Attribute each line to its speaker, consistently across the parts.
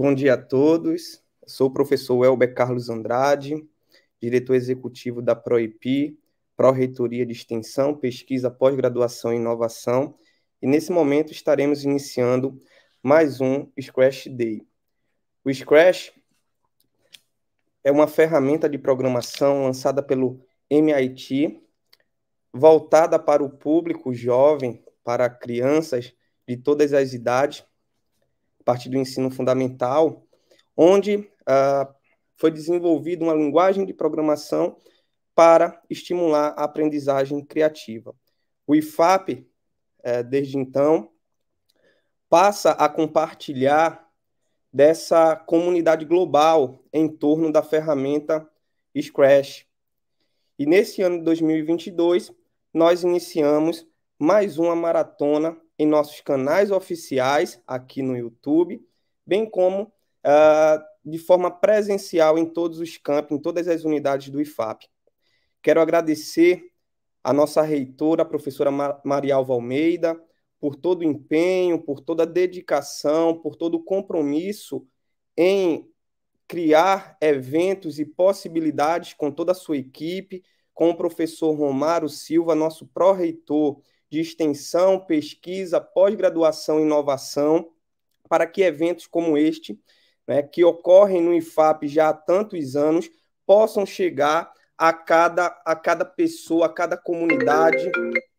Speaker 1: Bom dia a todos. Sou o professor Elber Carlos Andrade, diretor executivo da PROIPI, Pró-Reitoria de Extensão, Pesquisa, Pós-Graduação e Inovação, e nesse momento estaremos iniciando mais um Scratch Day. O Scratch é uma ferramenta de programação lançada pelo MIT, voltada para o público jovem, para crianças de todas as idades, a partir do ensino fundamental, onde foi desenvolvida uma linguagem de programação para estimular a aprendizagem criativa. O IFAP, desde então, passa a compartilhar dessa comunidade global em torno da ferramenta Scratch. E nesse ano de 2022, nós iniciamos mais uma maratona em nossos canais oficiais aqui no YouTube, bem como de forma presencial em todos os campos, em todas as unidades do IFAP. Quero agradecer a nossa reitora, a professora Marialva Almeida, por todo o empenho, por toda a dedicação, por todo o compromisso em criar eventos e possibilidades com toda a sua equipe, com o professor Romário Silva, nosso pró-reitor de extensão, pesquisa, pós-graduação e inovação, para que eventos como este, né, que ocorrem no IFAP já há tantos anos, possam chegar a cada pessoa, a cada comunidade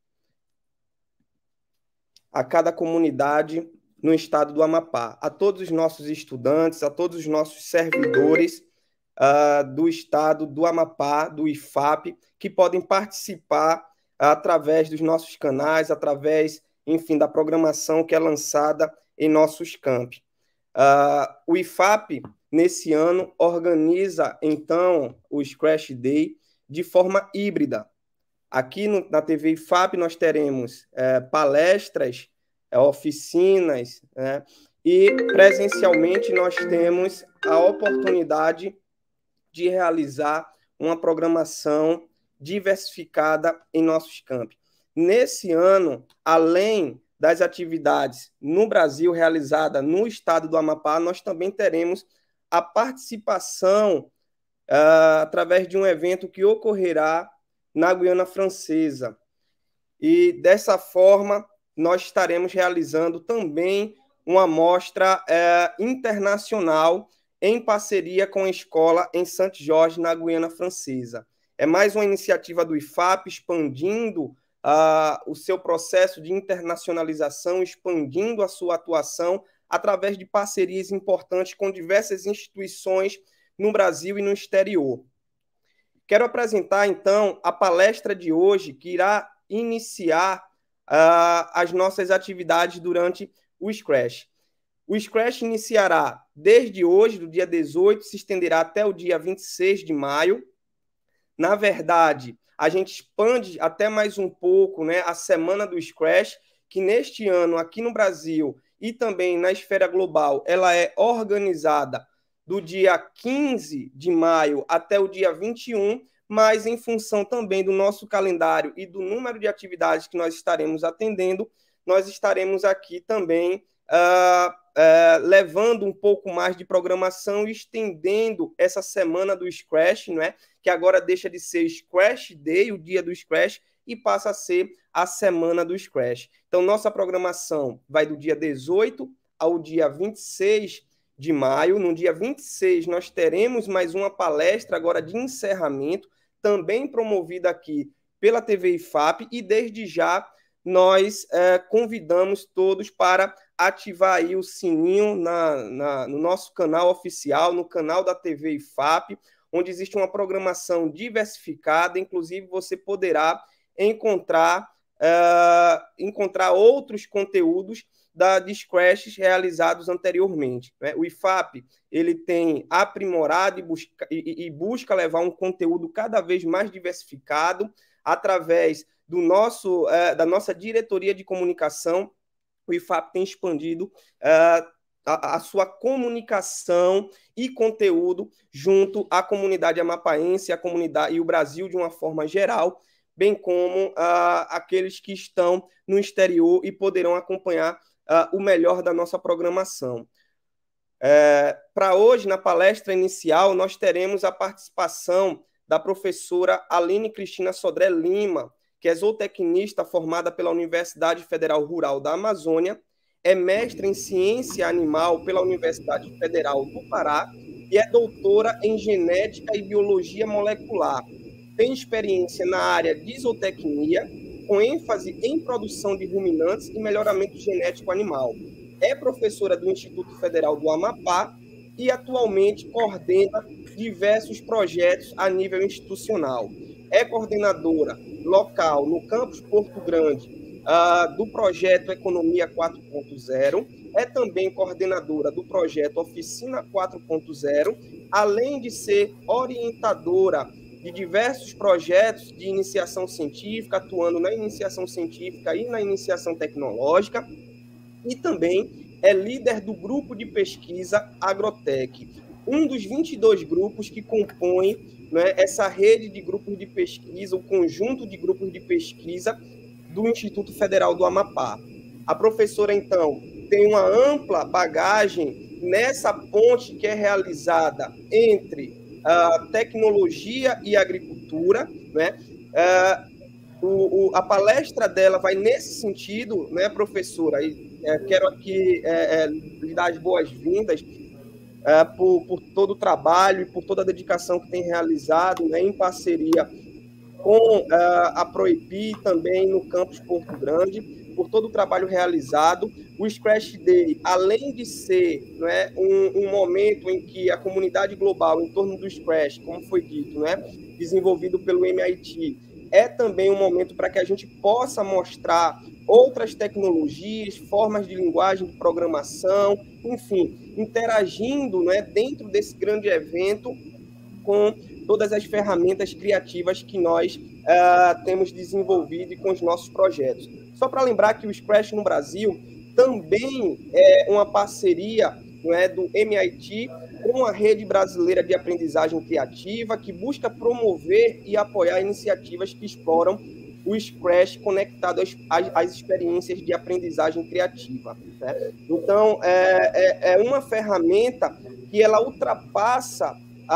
Speaker 1: no estado do Amapá, a todos os nossos estudantes, a todos os nossos servidores do estado do Amapá, do IFAP, que podem participar através dos nossos canais, através, enfim, da programação que é lançada em nossos campi. O IFAP, nesse ano, organiza, então, o Scratch Day de forma híbrida. Aqui na TV IFAP nós teremos palestras, oficinas, né? E presencialmente nós temos a oportunidade de realizar uma programação diversificada em nossos campos. Nesse ano, além das atividades no Brasil realizada no estado do Amapá, nós também teremos a participação através de um evento que ocorrerá na Guiana Francesa. E dessa forma, nós estaremos realizando também uma mostra internacional em parceria com a escola em Santo Jorge, na Guiana Francesa. É mais uma iniciativa do IFAP expandindo o seu processo de internacionalização, expandindo a sua atuação através de parcerias importantes com diversas instituições no Brasil e no exterior. Quero apresentar, então, a palestra de hoje, que irá iniciar as nossas atividades durante o Scratch. O Scratch iniciará desde hoje, do dia 18, se estenderá até o dia 26 de maio. Na verdade, a gente expande até mais um pouco, né, a Semana do Scratch, que neste ano, aqui no Brasil e também na esfera global, ela é organizada do dia 15 de maio até o dia 21, mas em função também do nosso calendário e do número de atividades que nós estaremos atendendo, nós estaremos aqui também levando um pouco mais de programação e estendendo essa semana do Scratch, não é? Que agora deixa de ser Scratch Day, o dia do Scratch, e passa a ser a semana do Scratch. Então, nossa programação vai do dia 18 ao dia 26 de maio. No dia 26, nós teremos mais uma palestra agora de encerramento, também promovida aqui pela TV IFAP, e desde já nós convidamos todos para ativar aí o sininho no nosso canal oficial, no canal da TV IFAP, onde existe uma programação diversificada, inclusive você poderá encontrar outros conteúdos de Scratch realizados anteriormente, né? O IFAP ele tem aprimorado e busca levar um conteúdo cada vez mais diversificado através da nossa diretoria de comunicação. O IFAP tem expandido a sua comunicação e conteúdo junto à comunidade amapaense, a comunidade e o Brasil de uma forma geral, bem como aqueles que estão no exterior e poderão acompanhar o melhor da nossa programação. Para hoje, na palestra inicial, nós teremos a participação da professora Aline Cristina Sodré Lima, que é zootecnista formada pela Universidade Federal Rural da Amazônia, é mestre em ciência animal pela Universidade Federal do Pará e é doutora em genética e biologia molecular. Tem experiência na área de zootecnia, com ênfase em produção de ruminantes e melhoramento genético animal. É professora do Instituto Federal do Amapá e atualmente coordena diversos projetos a nível institucional. É coordenadora local no campus Porto Grande do projeto Economia 4.0, é também coordenadora do projeto Oficina 4.0, além de ser orientadora de diversos projetos de iniciação científica, atuando na iniciação científica e na iniciação tecnológica, e também é líder do grupo de pesquisa Agrotec, um dos 22 grupos que compõem, né, essa rede de grupos de pesquisa, o conjunto de grupos de pesquisa do Instituto Federal do Amapá. A professora, então, tem uma ampla bagagem nessa ponte que é realizada entre tecnologia e agricultura, né? A palestra dela vai nesse sentido, né, professora? E quero aqui lhe dar as boas-vindas por todo o trabalho e por toda a dedicação que tem realizado, né, em parceria com a Proipi também no campus Porto Grande, por todo o trabalho realizado. O Scratch Day, além de ser, né, um momento em que a comunidade global em torno do Scratch, como foi dito, né, desenvolvido pelo MIT, é também um momento para que a gente possa mostrar outras tecnologias, formas de linguagem de programação, enfim, interagindo, né, dentro desse grande evento com todas as ferramentas criativas que nós temos desenvolvido e com os nossos projetos. Só para lembrar que o Scratch no Brasil também é uma parceria, não é, do MIT com a Rede Brasileira de Aprendizagem Criativa, que busca promover e apoiar iniciativas que exploram o Scratch conectado às experiências de aprendizagem criativa. Né? Então, é uma ferramenta que ela ultrapassa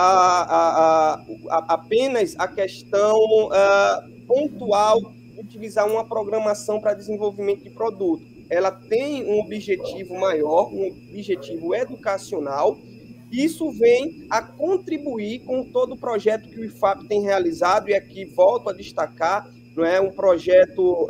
Speaker 1: apenas a questão pontual de utilizar uma programação para desenvolvimento de produto. Ela tem um objetivo maior, um objetivo educacional. Isso vem a contribuir com todo o projeto que o IFAP tem realizado, e aqui volto a destacar, não é, um projeto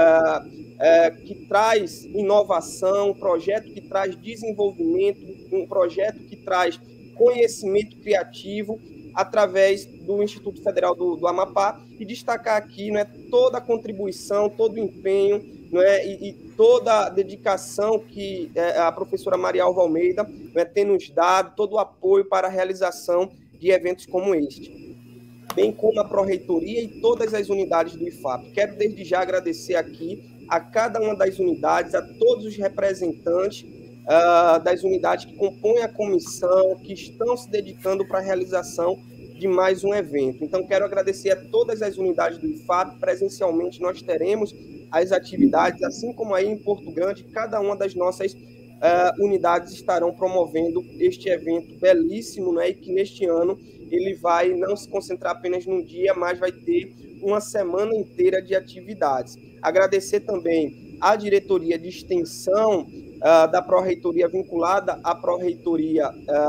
Speaker 1: que traz inovação, um projeto que traz desenvolvimento, um projeto que traz conhecimento criativo através do Instituto Federal do Amapá, e destacar aqui, né, toda a contribuição, todo o empenho, né, e toda a dedicação que a professora Maria Alva Almeida, né, tem nos dado, todo o apoio para a realização de eventos como este, bem como a Pró-Reitoria e todas as unidades do IFAP. Quero desde já agradecer aqui a cada uma das unidades, a todos os representantes das unidades que compõem a comissão, que estão se dedicando para a realização de mais um evento. Então, quero agradecer a todas as unidades do IFAP. Presencialmente, nós teremos as atividades, assim como aí em Porto Grande, cada uma das nossas unidades estarão promovendo este evento belíssimo, né, e que neste ano ele vai não se concentrar apenas num dia, mas vai ter uma semana inteira de atividades. Agradecer também à diretoria de extensão da Pró-Reitoria vinculada à Pró-Reitoria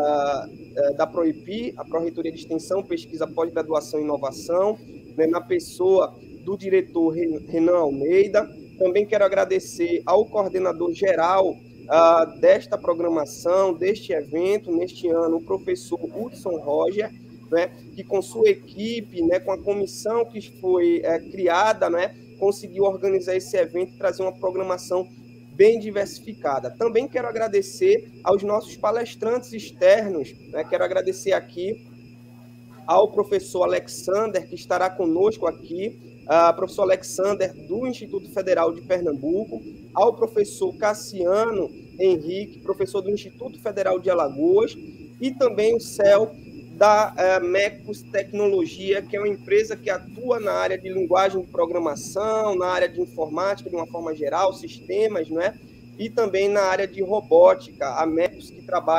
Speaker 1: da Proipi, a Pró-Reitoria de Extensão, Pesquisa, Pós-Graduação e Inovação, né, na pessoa do diretor Renan Almeida. Também quero agradecer ao coordenador geral desta programação, deste evento, neste ano, o professor Hudson Roger, né, que com sua equipe, né, com a comissão que foi criada, né, conseguiu organizar esse evento e trazer uma programação bem diversificada. Também quero agradecer aos nossos palestrantes externos, né, quero agradecer aqui ao professor Alexander, que estará conosco aqui, professor Alexander, do Instituto Federal de Pernambuco, ao professor Cassiano Henrique, professor do Instituto Federal de Alagoas, e também o CEL da Mecos Tecnologia, que é uma empresa que atua na área de linguagem de programação, na área de informática, de uma forma geral, sistemas, não é? E também na área de robótica, a Mecos, que trabalha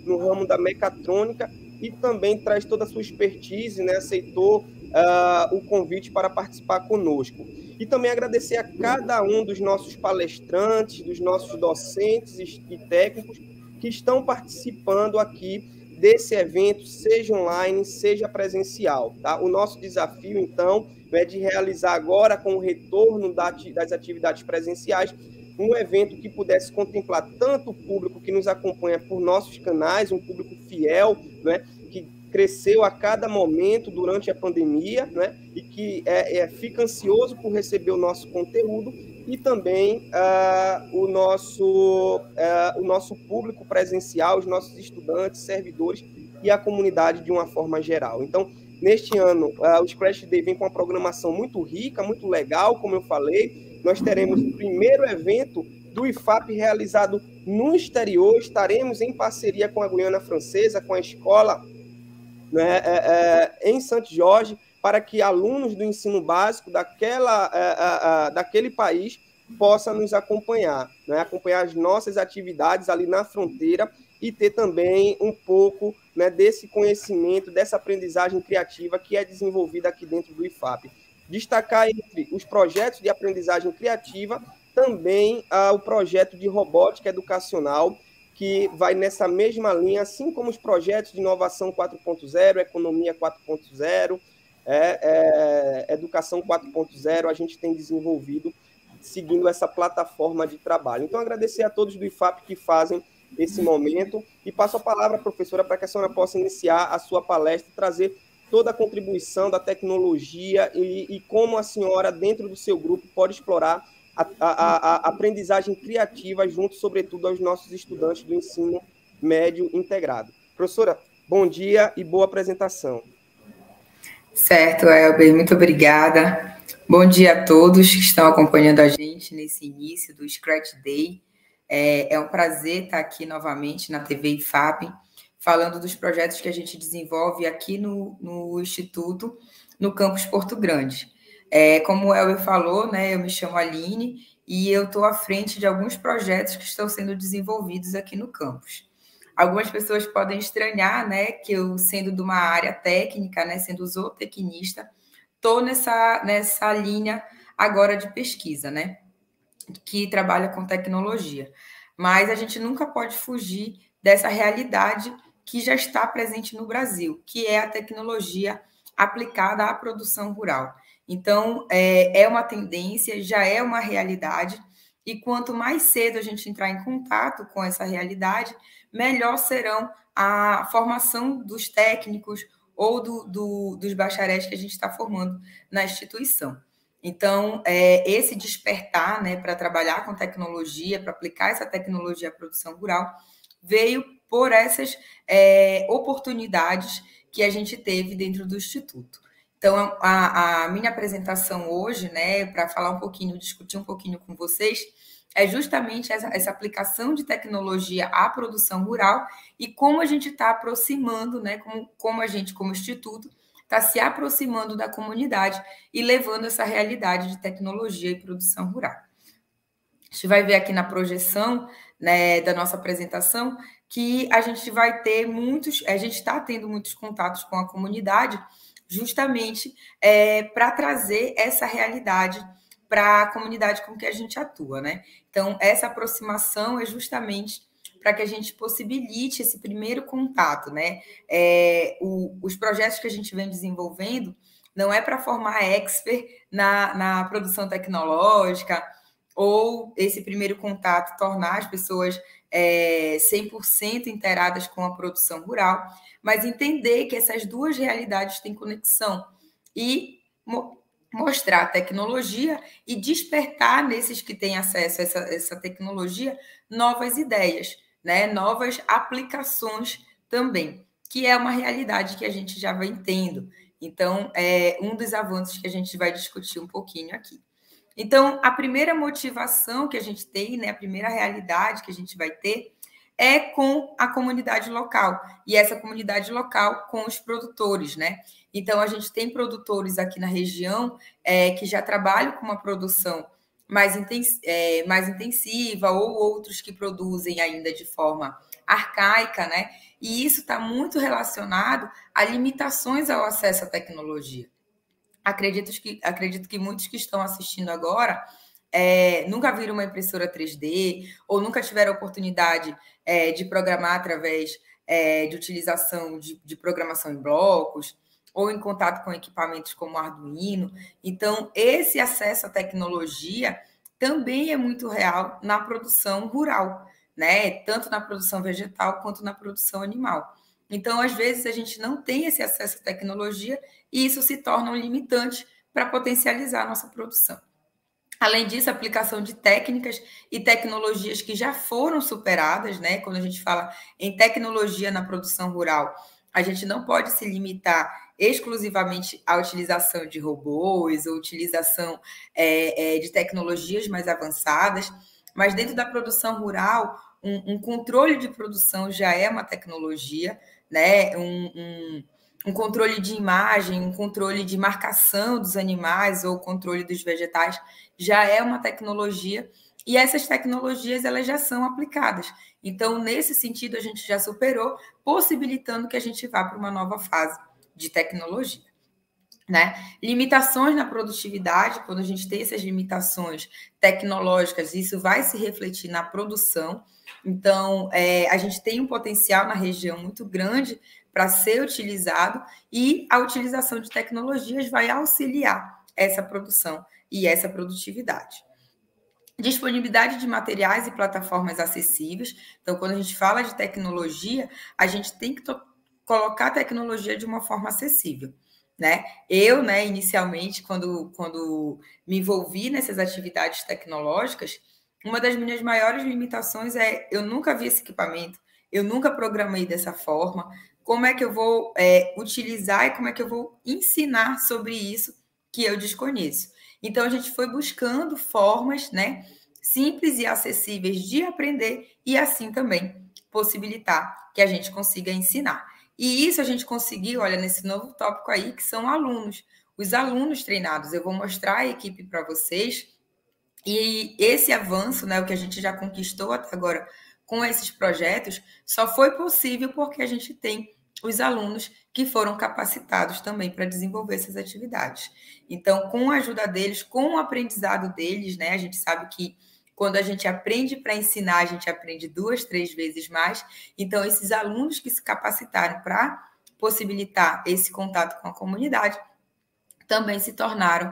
Speaker 1: no ramo da mecatrônica e também traz toda a sua expertise, né? Aceitou o convite para participar conosco. E também agradecer a cada um dos nossos palestrantes, dos nossos docentes e técnicos que estão participando aqui desse evento, seja online, seja presencial. Tá? O nosso desafio, então, é de realizar agora, com o retorno das atividades presenciais, um evento que pudesse contemplar tanto o público que nos acompanha por nossos canais, um público fiel, né, que cresceu a cada momento durante a pandemia, né, e que fica ansioso por receber o nosso conteúdo, e também o nosso público presencial, os nossos estudantes, servidores e a comunidade de uma forma geral. Então, neste ano, o Scratch Day vem com uma programação muito rica, muito legal, como eu falei. Nós teremos o primeiro evento do IFAP realizado no exterior. Estaremos em parceria com a Guiana Francesa, com a escola, né, em Santo Jorge, para que alunos do ensino básico daquele país possam nos acompanhar, né, acompanhar as nossas atividades ali na fronteira e ter também um pouco, né, desse conhecimento, dessa aprendizagem criativa que é desenvolvida aqui dentro do IFAP. Destacar entre os projetos de aprendizagem criativa também o projeto de robótica educacional, que vai nessa mesma linha, assim como os projetos de inovação 4.0, economia 4.0, educação 4.0, a gente tem desenvolvido seguindo essa plataforma de trabalho. Então, agradecer a todos do IFAP que fazem esse momento e passo a palavra, professora, para que a senhora possa iniciar a sua palestra e trazer toda a contribuição da tecnologia e como a senhora, dentro do seu grupo, pode explorar a aprendizagem criativa junto, sobretudo, aos nossos estudantes do ensino médio integrado. Professora, bom dia e boa apresentação.
Speaker 2: Certo, Elber, muito obrigada. Bom dia a todos que estão acompanhando a gente nesse início do Scratch Day. É um prazer estar aqui novamente na TV IFAP, falando dos projetos que a gente desenvolve aqui no Instituto, no campus Porto Grande. Como o Elber falou, né, eu me chamo Aline e eu estou à frente de alguns projetos que estão sendo desenvolvidos aqui no campus. Algumas pessoas podem estranhar, né, que eu, sendo de uma área técnica, né, sendo zootecnista, estou nessa linha agora de pesquisa, né, que trabalha com tecnologia. Mas a gente nunca pode fugir dessa realidade que já está presente no Brasil, que é a tecnologia aplicada à produção rural. Então, é uma tendência, já é uma realidade, e quanto mais cedo a gente entrar em contato com essa realidade, melhor serão a formação dos técnicos ou dos bacharéis que a gente está formando na instituição. Então, esse despertar, né, para trabalhar com tecnologia, para aplicar essa tecnologia à produção rural, veio por essas oportunidades que a gente teve dentro do Instituto. Então, a minha apresentação hoje, né, para falar um pouquinho, discutir um pouquinho com vocês, é justamente essa aplicação de tecnologia à produção rural e como a gente está aproximando, né, como a gente, como Instituto, está se aproximando da comunidade e levando essa realidade de tecnologia e produção rural. A gente vai ver aqui na projeção, né, da nossa apresentação que a gente vai ter a gente está tendo muitos contatos com a comunidade, justamente para trazer essa realidade para a comunidade com que a gente atua, né? Então, essa aproximação é justamente para que a gente possibilite esse primeiro contato, né? Os projetos que a gente vem desenvolvendo não é para formar expert na produção tecnológica ou esse primeiro contato tornar as pessoas 100% inteiradas com a produção rural, mas entender que essas duas realidades têm conexão e mostrar a tecnologia e despertar nesses que têm acesso a essa tecnologia novas ideias, né? Novas aplicações também, que é uma realidade que a gente já vem tendo. Então, é um dos avanços que a gente vai discutir um pouquinho aqui. Então, a primeira motivação que a gente tem, né, a primeira realidade que a gente vai ter é com a comunidade local, e essa comunidade local com os produtores, né? Então, a gente tem produtores aqui na região que já trabalham com uma produção mais intensiva, ou outros que produzem ainda de forma arcaica, né? E isso está muito relacionado a limitações ao acesso à tecnologia. Acredito que muitos que estão assistindo agora nunca viram uma impressora 3D ou nunca tiveram a oportunidade de programar através de utilização de programação em blocos ou em contato com equipamentos como Arduino. Então, esse acesso à tecnologia também é muito real na produção rural, né? Tanto na produção vegetal quanto na produção animal. Então, às vezes, a gente não tem esse acesso à tecnologia e isso se torna um limitante para potencializar a nossa produção. Além disso, a aplicação de técnicas e tecnologias que já foram superadas, né? Quando a gente fala em tecnologia na produção rural, a gente não pode se limitar exclusivamente à utilização de robôs ou utilização de tecnologias mais avançadas, mas dentro da produção rural, um controle de produção já é uma tecnologia, né? Um controle de imagem, um controle de marcação dos animais ou controle dos vegetais já é uma tecnologia e essas tecnologias elas já são aplicadas. Então, nesse sentido, a gente já superou, possibilitando que a gente vá para uma nova fase de tecnologia. Né? Limitações na produtividade, quando a gente tem essas limitações tecnológicas, isso vai se refletir na produção. Então, a gente tem um potencial na região muito grande para ser utilizado e a utilização de tecnologias vai auxiliar essa produção e essa produtividade. Disponibilidade de materiais e plataformas acessíveis. Então, quando a gente fala de tecnologia, a gente tem que colocar a tecnologia de uma forma acessível. Né? Eu, né, inicialmente, quando me envolvi nessas atividades tecnológicas, uma das minhas maiores limitações eu nunca vi esse equipamento, eu nunca programei dessa forma, como é que eu vou utilizar e como é que eu vou ensinar sobre isso que eu desconheço. Então, a gente foi buscando formas, né, simples e acessíveis de aprender e assim também possibilitar que a gente consiga ensinar. E isso a gente conseguiu, olha, nesse novo tópico aí, que são alunos. Os alunos treinados. Eu vou mostrar a equipe para vocês. E esse avanço, né, o que a gente já conquistou até agora com esses projetos, só foi possível porque a gente tem os alunos que foram capacitados também para desenvolver essas atividades. Então, com a ajuda deles, com o aprendizado deles, né, a gente sabe que quando a gente aprende para ensinar, a gente aprende 2, 3 vezes mais. Então, esses alunos que se capacitaram para possibilitar esse contato com a comunidade também se tornaram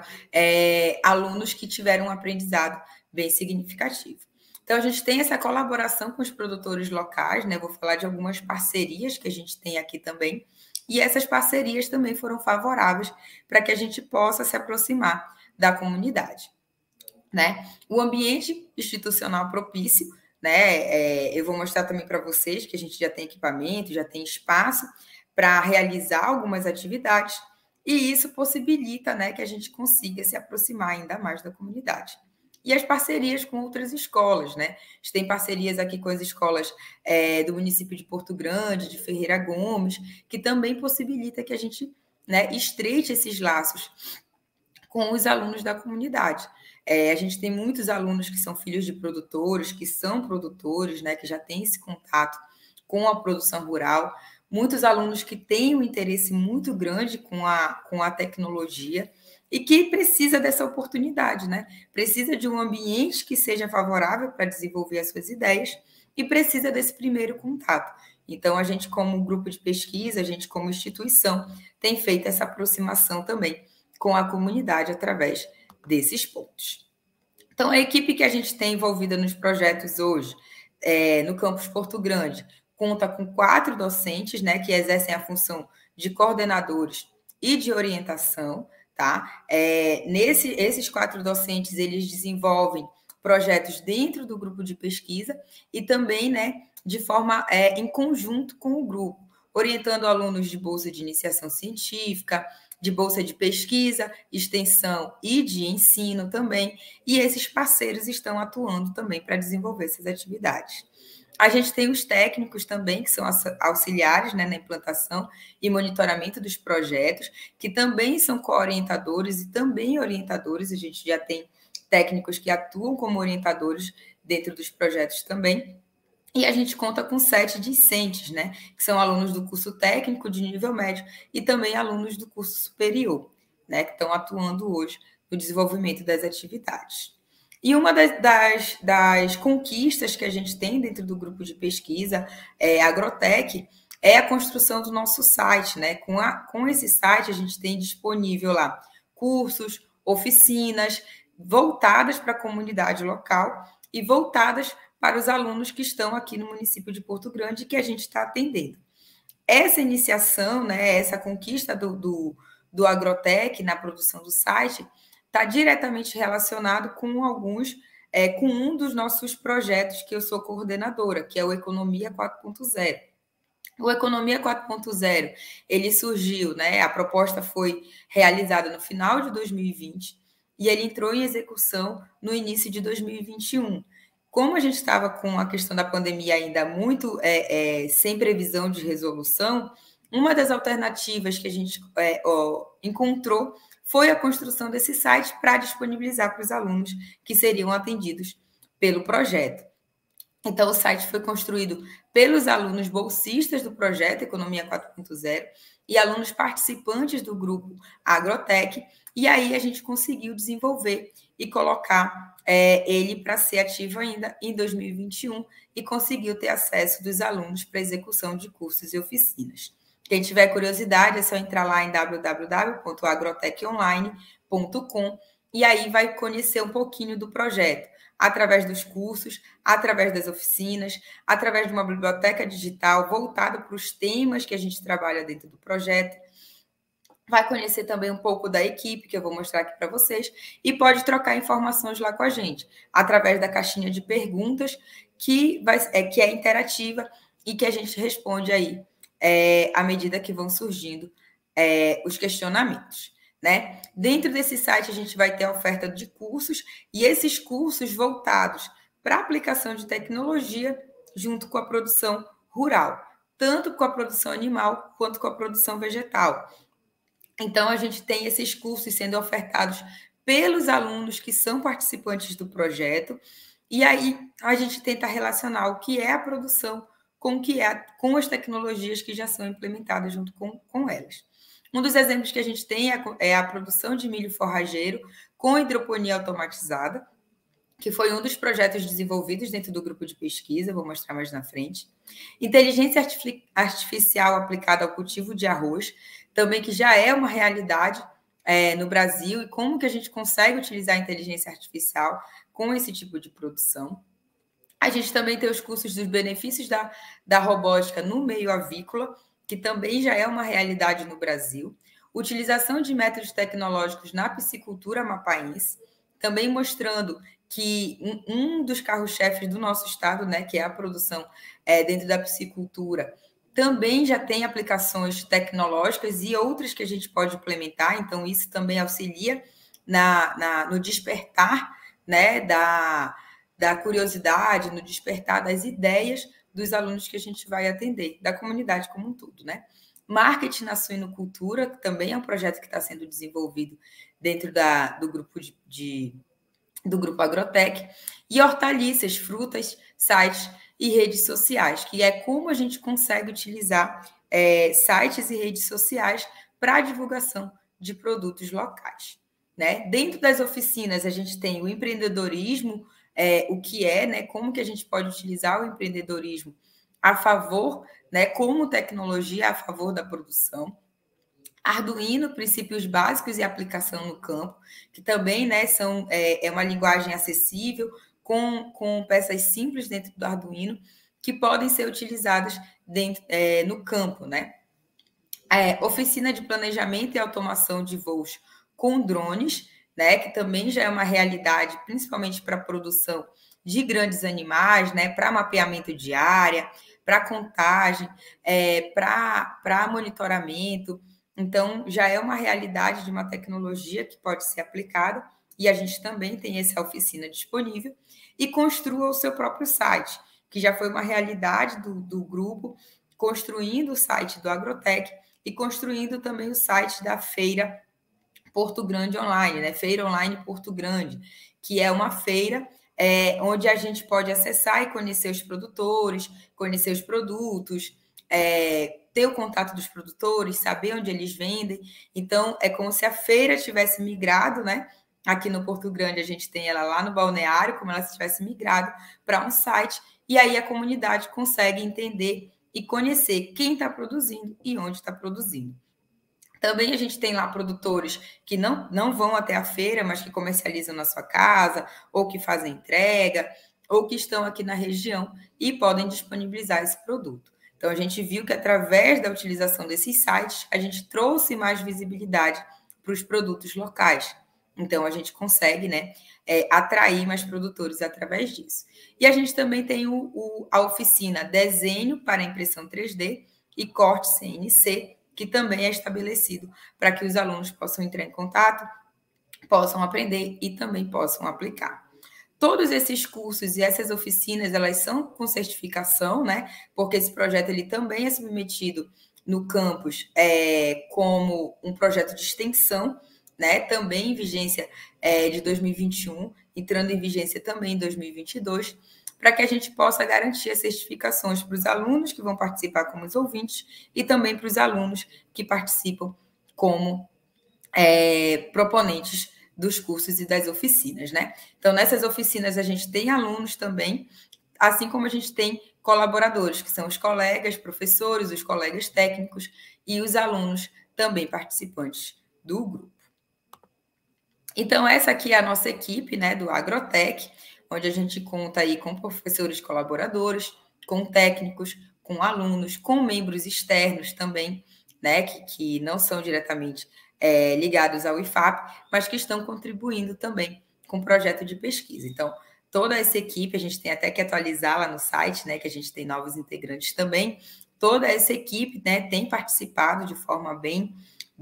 Speaker 2: alunos que tiveram um aprendizado bem significativo. Então, a gente tem essa colaboração com os produtores locais, né? Vou falar de algumas parcerias que a gente tem aqui também. E essas parcerias também foram favoráveis para que a gente possa se aproximar da comunidade. Né? O ambiente institucional propício, né? Eu vou mostrar também para vocês que a gente já tem equipamento, já tem espaço para realizar algumas atividades, e isso possibilita, né, que a gente consiga se aproximar ainda mais da comunidade. E as parcerias com outras escolas, né? A gente tem parcerias aqui com as escolas do município de Porto Grande, de Ferreira Gomes, que também possibilita que a gente, né, estreite esses laços com os alunos da comunidade. A gente tem muitos alunos que são filhos de produtores, que são produtores, né, que já têm esse contato com a produção rural, muitos alunos que têm um interesse muito grande com a tecnologia e que precisa dessa oportunidade, né? Precisa de um ambiente que seja favorável para desenvolver as suas ideias e precisa desse primeiro contato. Então, a gente, como grupo de pesquisa, a gente, como instituição, tem feito essa aproximação também com a comunidade através desses pontos. Então, a equipe que a gente tem envolvida nos projetos hoje, no Campus Porto Grande, conta com 4 docentes, né, que exercem a função de coordenadores e de orientação, tá? Esses 4 docentes, eles desenvolvem projetos dentro do grupo de pesquisa e também, né, de forma em conjunto com o grupo, orientando alunos de bolsa de iniciação científica, de bolsa de pesquisa, extensão e de ensino também, e esses parceiros estão atuando também para desenvolver essas atividades. A gente tem os técnicos também, que são auxiliares, né, na implantação e monitoramento dos projetos, que também são co-orientadores e também orientadores. A gente já tem técnicos que atuam como orientadores dentro dos projetos também. E a gente conta com 7 discentes, né? Que são alunos do curso técnico de nível médio e também alunos do curso superior, né? Que estão atuando hoje no desenvolvimento das atividades. E uma das conquistas que a gente tem dentro do grupo de pesquisa Agrotec é a construção do nosso site, né? Com esse site, a gente tem disponível lá cursos, oficinas voltadas para a comunidade local e voltadas para os alunos que estão aqui no município de Porto Grande que a gente está atendendo. Essa iniciação, né, essa conquista do Agrotec na produção do site está diretamente relacionado com com um dos nossos projetos que eu sou coordenadora, que é o Economia 4.0. O Economia 4.0, ele surgiu, né, a proposta foi realizada no final de 2020 e ele entrou em execução no início de 2021. Como a gente estava com a questão da pandemia ainda muito sem previsão de resolução, uma das alternativas que a gente encontrou foi a construção desse site para disponibilizar para os alunos que seriam atendidos pelo projeto. Então, o site foi construído pelos alunos bolsistas do projeto Economia 4.0 e alunos participantes do grupo Agrotec, e aí a gente conseguiu desenvolver e colocar ele para ser ativo ainda em 2021 e conseguiu ter acesso dos alunos para execução de cursos e oficinas. Quem tiver curiosidade, é só entrar lá em www.agroteconline.com e aí vai conhecer um pouquinho do projeto, através dos cursos, através das oficinas, através de uma biblioteca digital voltada para os temas que a gente trabalha dentro do projeto. Vai conhecer também um pouco da equipe, que eu vou mostrar aqui para vocês, e pode trocar informações lá com a gente, através da caixinha de perguntas, que é interativa e que a gente responde aí à medida que vão surgindo os questionamentos. Né? Dentro desse site, a gente vai ter a oferta de cursos, e esses cursos voltados para a aplicação de tecnologia junto com a produção rural, tanto com a produção animal quanto com a produção vegetal. Então, a gente tem esses cursos sendo ofertados pelos alunos que são participantes do projeto, e aí a gente tenta relacionar o que é a produção com as tecnologias que já são implementadas junto com elas. Um dos exemplos que a gente tem é a produção de milho forrageiro com hidroponia automatizada, que foi um dos projetos desenvolvidos dentro do grupo de pesquisa, vou mostrar mais na frente. Inteligência artificial aplicada ao cultivo de arroz, também que já é uma realidade no Brasil, e como que a gente consegue utilizar a inteligência artificial com esse tipo de produção. A gente também tem os cursos dos benefícios da robótica no meio avícola, que também já é uma realidade no Brasil. Utilização de métodos tecnológicos na piscicultura amapáense, também mostrando que um dos carros-chefes do nosso estado, né, que é a produção dentro da piscicultura, também já tem aplicações tecnológicas e outras que a gente pode implementar, então isso também auxilia no despertar, né, da curiosidade, no despertar das ideias dos alunos que a gente vai atender, da comunidade como um todo, né? Marketing na suinocultura, que também é um projeto que está sendo desenvolvido dentro do grupo do grupo Agrotec, e hortaliças, frutas, sites e redes sociais, que é como a gente consegue utilizar sites e redes sociais para a divulgação de produtos locais. Né? Dentro das oficinas, a gente tem o empreendedorismo, o que é, né? Como que a gente pode utilizar o empreendedorismo a favor, né? Como tecnologia a favor da produção. Arduino, princípios básicos e aplicação no campo, que também, né, é uma linguagem acessível, com peças simples dentro do Arduino, que podem ser utilizadas no campo, né? Oficina de planejamento e automação de voos com drones, né, que também já é uma realidade, principalmente para a produção de grandes animais, né, para mapeamento de área, para contagem, para monitoramento. Então, já é uma realidade de uma tecnologia que pode ser aplicada, e a gente também tem essa oficina disponível. E construa o seu próprio site, que já foi uma realidade do grupo, construindo o site do Agrotec e construindo também o site da Feira Porto Grande Online, né? Feira Online Porto Grande, que é uma feira onde a gente pode acessar e conhecer os produtores, conhecer os produtos, ter o contato dos produtores, saber onde eles vendem. Então, é como se a feira tivesse migrado, né? Aqui no Porto Grande, a gente tem ela lá no balneário, como ela se tivesse migrado para um site, e aí a comunidade consegue entender e conhecer quem está produzindo e onde está produzindo. Também a gente tem lá produtores que não vão até a feira, mas que comercializam na sua casa, ou que fazem entrega, ou que estão aqui na região e podem disponibilizar esse produto. Então, a gente viu que através da utilização desses sites, a gente trouxe mais visibilidade para os produtos locais. Então, a gente consegue, né, atrair mais produtores através disso. E a gente também tem a oficina Desenho para Impressão 3D e Corte CNC, que também é estabelecido para que os alunos possam entrar em contato, possam aprender e também possam aplicar. Todos esses cursos e essas oficinas, elas são com certificação, né? Porque esse projeto ele também é submetido no campus como um projeto de extensão, né? Também em vigência de 2021, entrando em vigência também em 2022, para que a gente possa garantir as certificações para os alunos que vão participar como os ouvintes e também para os alunos que participam como proponentes dos cursos e das oficinas, né? Então, nessas oficinas, a gente tem alunos também, assim como a gente tem colaboradores, que são os colegas, professores, os colegas técnicos e os alunos também participantes do grupo. Então, essa aqui é a nossa equipe, né, do Agrotech, onde a gente conta aí com professores colaboradores, com técnicos, com alunos, com membros externos também, né, que não são diretamente ligados ao IFAP, mas que estão contribuindo também com o projeto de pesquisa. Então, toda essa equipe, a gente tem até que atualizar lá no site, né, que a gente tem novos integrantes também, toda essa equipe, né, tem participado de forma bem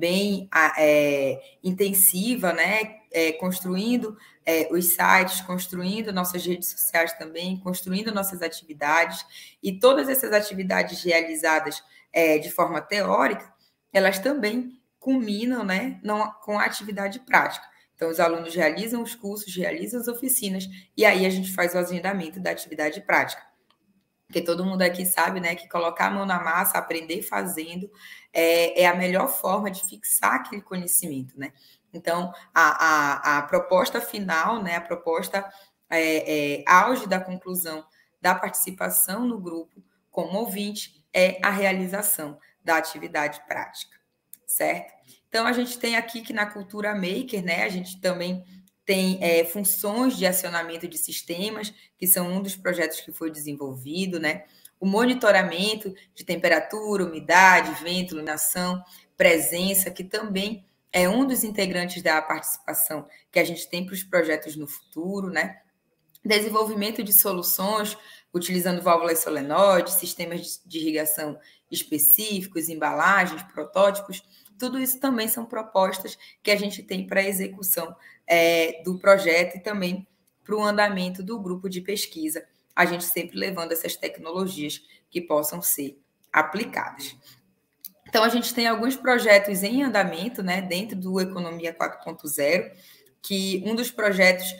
Speaker 2: intensiva, né, construindo os sites, construindo nossas redes sociais também, construindo nossas atividades, e todas essas atividades realizadas de forma teórica, elas também culminam, né, com a atividade prática. Então, os alunos realizam os cursos, realizam as oficinas, e aí a gente faz o agendamento da atividade prática. Porque todo mundo aqui sabe, né, que colocar a mão na massa, aprender fazendo, é a melhor forma de fixar aquele conhecimento, né? Então, a proposta final, né, a proposta auge da conclusão da participação no grupo como ouvinte é a realização da atividade prática, certo? Então, a gente tem aqui que na Cultura Maker, né, a gente também tem funções de acionamento de sistemas, que são um dos projetos que foi desenvolvido, né? O monitoramento de temperatura, umidade, vento, iluminação, presença, que também é um dos integrantes da participação que a gente tem para os projetos no futuro, né? Desenvolvimento de soluções utilizando válvulas solenoides, sistemas de irrigação específicos, embalagens, protótipos, tudo isso também são propostas que a gente tem para a execução do projeto e também para o andamento do grupo de pesquisa, a gente sempre levando essas tecnologias que possam ser aplicadas. Então, a gente tem alguns projetos em andamento, né, dentro do Economia 4.0, que um dos projetos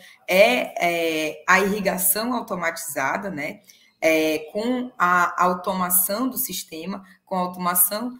Speaker 2: é a irrigação automatizada, né, com a automação do sistema, com a automação,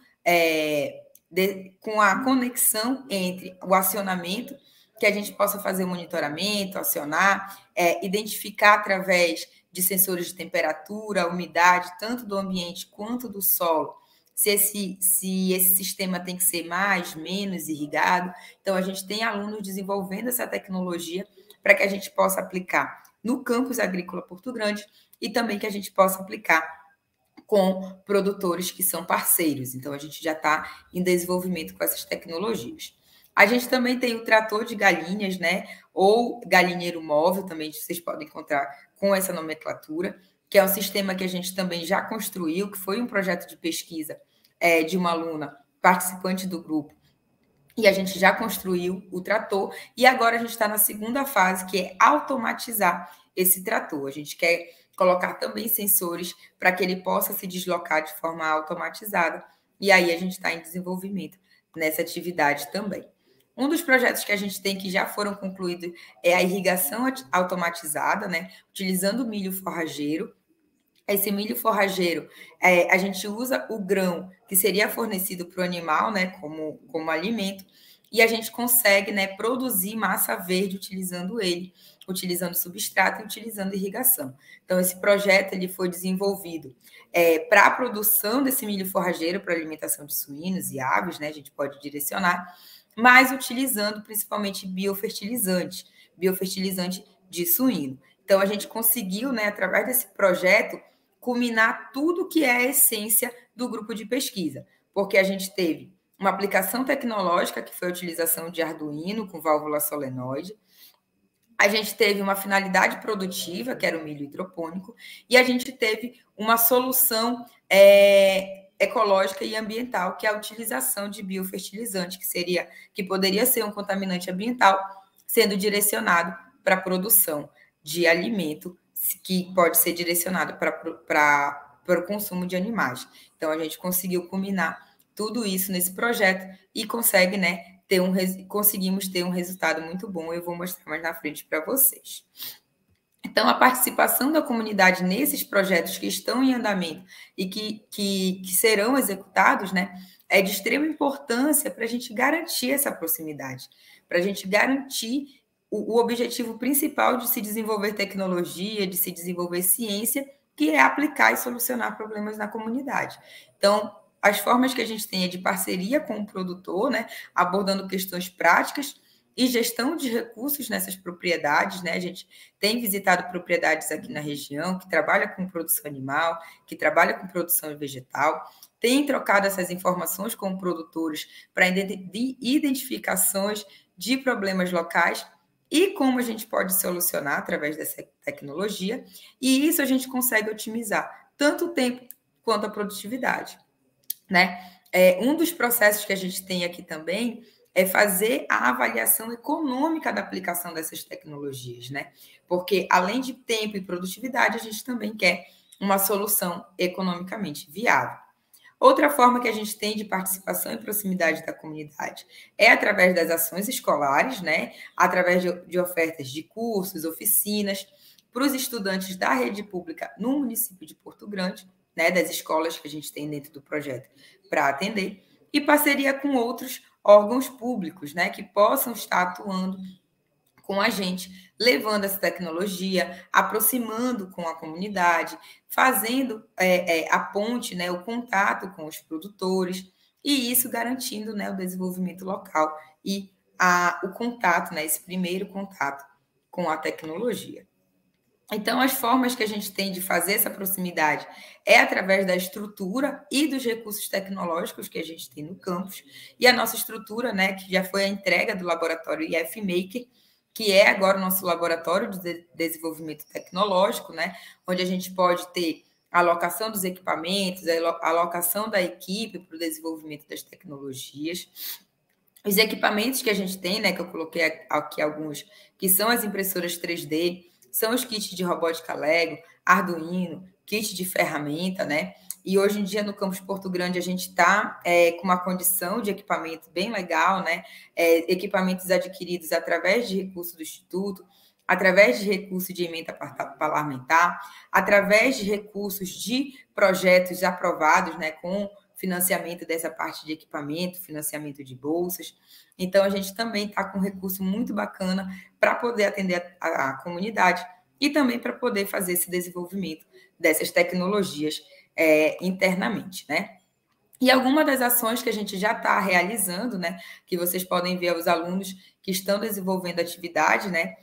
Speaker 2: com a conexão entre o acionamento, que a gente possa fazer o monitoramento, acionar, identificar através de sensores de temperatura, umidade, tanto do ambiente quanto do solo, se esse sistema tem que ser mais, menos irrigado. Então, a gente tem alunos desenvolvendo essa tecnologia para que a gente possa aplicar no campus agrícola Porto Grande e também que a gente possa aplicar com produtores que são parceiros. Então, a gente já está em desenvolvimento com essas tecnologias. A gente também tem o trator de galinhas, né? Ou galinheiro móvel, também vocês podem encontrar com essa nomenclatura, que é um sistema que a gente também já construiu, que foi um projeto de pesquisa de uma aluna participante do grupo, e a gente já construiu o trator, e agora a gente está na segunda fase, que é automatizar esse trator. A gente quer colocar também sensores para que ele possa se deslocar de forma automatizada, e aí a gente está em desenvolvimento nessa atividade também. Um dos projetos que a gente tem que já foram concluídos é a irrigação automatizada, né? Utilizando milho forrageiro. Esse milho forrageiro, a gente usa o grão que seria fornecido para o animal, né, como alimento, e a gente consegue, né, produzir massa verde utilizando ele, utilizando substrato e utilizando irrigação. Então, esse projeto ele foi desenvolvido para a produção desse milho forrageiro para alimentação de suínos e aves, né, a gente pode direcionar, mas utilizando principalmente biofertilizante de suíno. Então, a gente conseguiu, né, através desse projeto, culminar tudo que é a essência do grupo de pesquisa, porque a gente teve uma aplicação tecnológica, que foi a utilização de Arduino com válvula solenoide, a gente teve uma finalidade produtiva, que era o milho hidropônico, e a gente teve uma solução ecológica e ambiental, que é a utilização de biofertilizante, que poderia ser um contaminante ambiental, sendo direcionado para a produção de alimento, que pode ser direcionado para o consumo de animais. Então, a gente conseguiu culminar tudo isso nesse projeto e consegue, né, conseguimos ter um resultado muito bom. Eu vou mostrar mais na frente para vocês. Então, a participação da comunidade nesses projetos que estão em andamento e que serão executados, né, é de extrema importância para a gente garantir essa proximidade, para a gente garantir o objetivo principal de se desenvolver tecnologia, de se desenvolver ciência, que é aplicar e solucionar problemas na comunidade. Então, as formas que a gente tem é de parceria com o produtor, né, abordando questões práticas e gestão de recursos nessas propriedades, né? A gente tem visitado propriedades aqui na região que trabalham com produção animal, que trabalham com produção vegetal, tem trocado essas informações com produtores para identificações de problemas locais e como a gente pode solucionar através dessa tecnologia, e isso a gente consegue otimizar tanto o tempo quanto a produtividade, né? Um dos processos que a gente tem aqui também é fazer a avaliação econômica da aplicação dessas tecnologias, né? Porque, além de tempo e produtividade, a gente também quer uma solução economicamente viável. Outra forma que a gente tem de participação e proximidade da comunidade é através das ações escolares, né? Através de ofertas de cursos, oficinas, para os estudantes da rede pública no município de Porto Grande, né? Das escolas que a gente tem dentro do projeto para atender, e parceria com outros órgãos públicos, né? Que possam estar atuando com a gente, levando essa tecnologia, aproximando com a comunidade, fazendo a ponte, né, o contato com os produtores, e isso garantindo, né, o desenvolvimento local e o contato, né, esse primeiro contato com a tecnologia. Então, as formas que a gente tem de fazer essa proximidade é através da estrutura e dos recursos tecnológicos que a gente tem no campus, e a nossa estrutura, né, que já foi a entrega do laboratório IF-Maker, que é agora o nosso laboratório de desenvolvimento tecnológico, né, onde a gente pode ter a alocação dos equipamentos, a alocação da equipe para o desenvolvimento das tecnologias. Os equipamentos que a gente tem, né, que eu coloquei aqui alguns, que são as impressoras 3D, são os kits de robótica Lego, Arduino, kit de ferramenta, né? E hoje em dia, no campus Porto Grande, a gente está com uma condição de equipamento bem legal, né? Equipamentos adquiridos através de recursos do Instituto, através de recursos de emenda parlamentar, através de recursos de projetos aprovados, né? Com financiamento dessa parte de equipamento, financiamento de bolsas. Então, a gente também está com um recurso muito bacana para poder atender a comunidade e também para poder fazer esse desenvolvimento dessas tecnologias internamente, né? E alguma das ações que a gente já está realizando, né, que vocês podem ver os alunos que estão desenvolvendo atividade, né,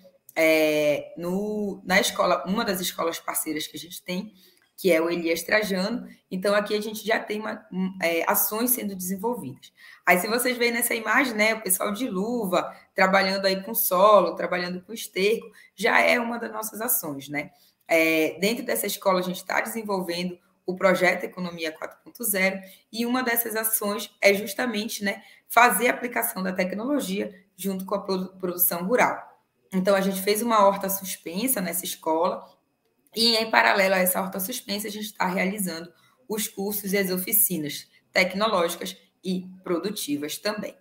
Speaker 2: na escola, uma das escolas parceiras que a gente tem, que é o Elias Trajano. Então, aqui a gente já tem ações sendo desenvolvidas. Aí, se vocês veem nessa imagem, né, o pessoal de luva, trabalhando aí com solo, trabalhando com esterco, já é uma das nossas ações, né? Dentro dessa escola, a gente está desenvolvendo o projeto Economia 4.0, e uma dessas ações é justamente, né, fazer a aplicação da tecnologia junto com a produção rural. Então, a gente fez uma horta suspensa nessa escola, e, em paralelo a essa horta suspensa, a gente está realizando os cursos e as oficinas tecnológicas e produtivas também.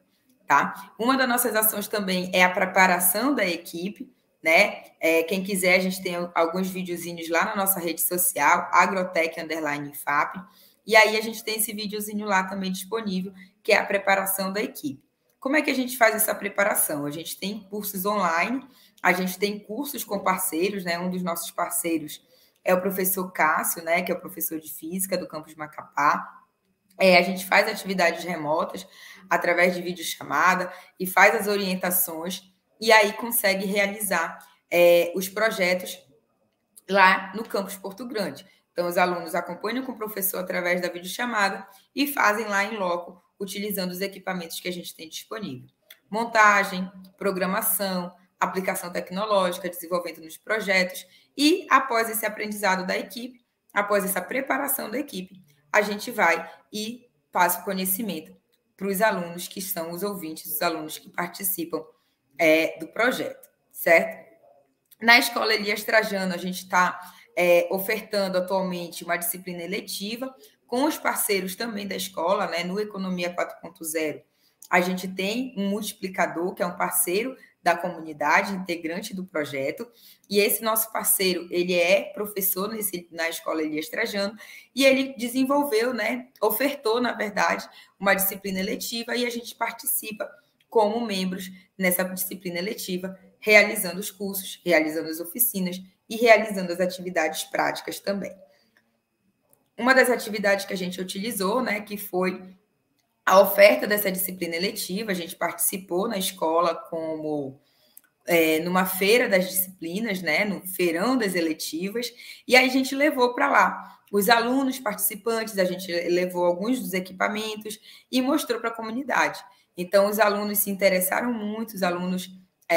Speaker 2: tá? Uma das nossas ações também é a preparação da equipe, né? Quem quiser, a gente tem alguns videozinhos lá na nossa rede social, Agrotech_IFAP, e aí a gente tem esse videozinho lá também disponível, que é a preparação da equipe. Como é que a gente faz essa preparação? A gente tem cursos online, a gente tem cursos com parceiros, né? Um dos nossos parceiros é o professor Cássio, né? Que é o professor de física do campus Macapá. A gente faz atividades remotas através de videochamada e faz as orientações e aí consegue realizar os projetos lá no campus Porto Grande. Então, os alunos acompanham com o professor através da videochamada e fazem lá em loco, utilizando os equipamentos que a gente tem disponível. Montagem, programação, aplicação tecnológica, desenvolvimento nos projetos e, após esse aprendizado da equipe, após essa preparação da equipe, a gente vai e passa o conhecimento para os alunos que são os ouvintes, os alunos que participam do projeto, certo? Na Escola Elias Trajano, a gente está ofertando atualmente uma disciplina eletiva com os parceiros também da escola, né? No Economia 4.0, a gente tem um multiplicador, que é um parceiro da comunidade, integrante do projeto, e esse nosso parceiro, ele é professor na Escola Elias Trajano, e ele desenvolveu, né? Ofertou, na verdade, uma disciplina eletiva, e a gente participa como membros nessa disciplina eletiva, realizando os cursos, realizando as oficinas e realizando as atividades práticas também. Uma das atividades que a gente utilizou, né, que foi a oferta dessa disciplina eletiva, a gente participou na escola como numa feira das disciplinas, né, no feirão das eletivas, e aí a gente levou para lá os alunos participantes, a gente levou alguns dos equipamentos e mostrou para a comunidade. Então, os alunos se interessaram muito, os alunos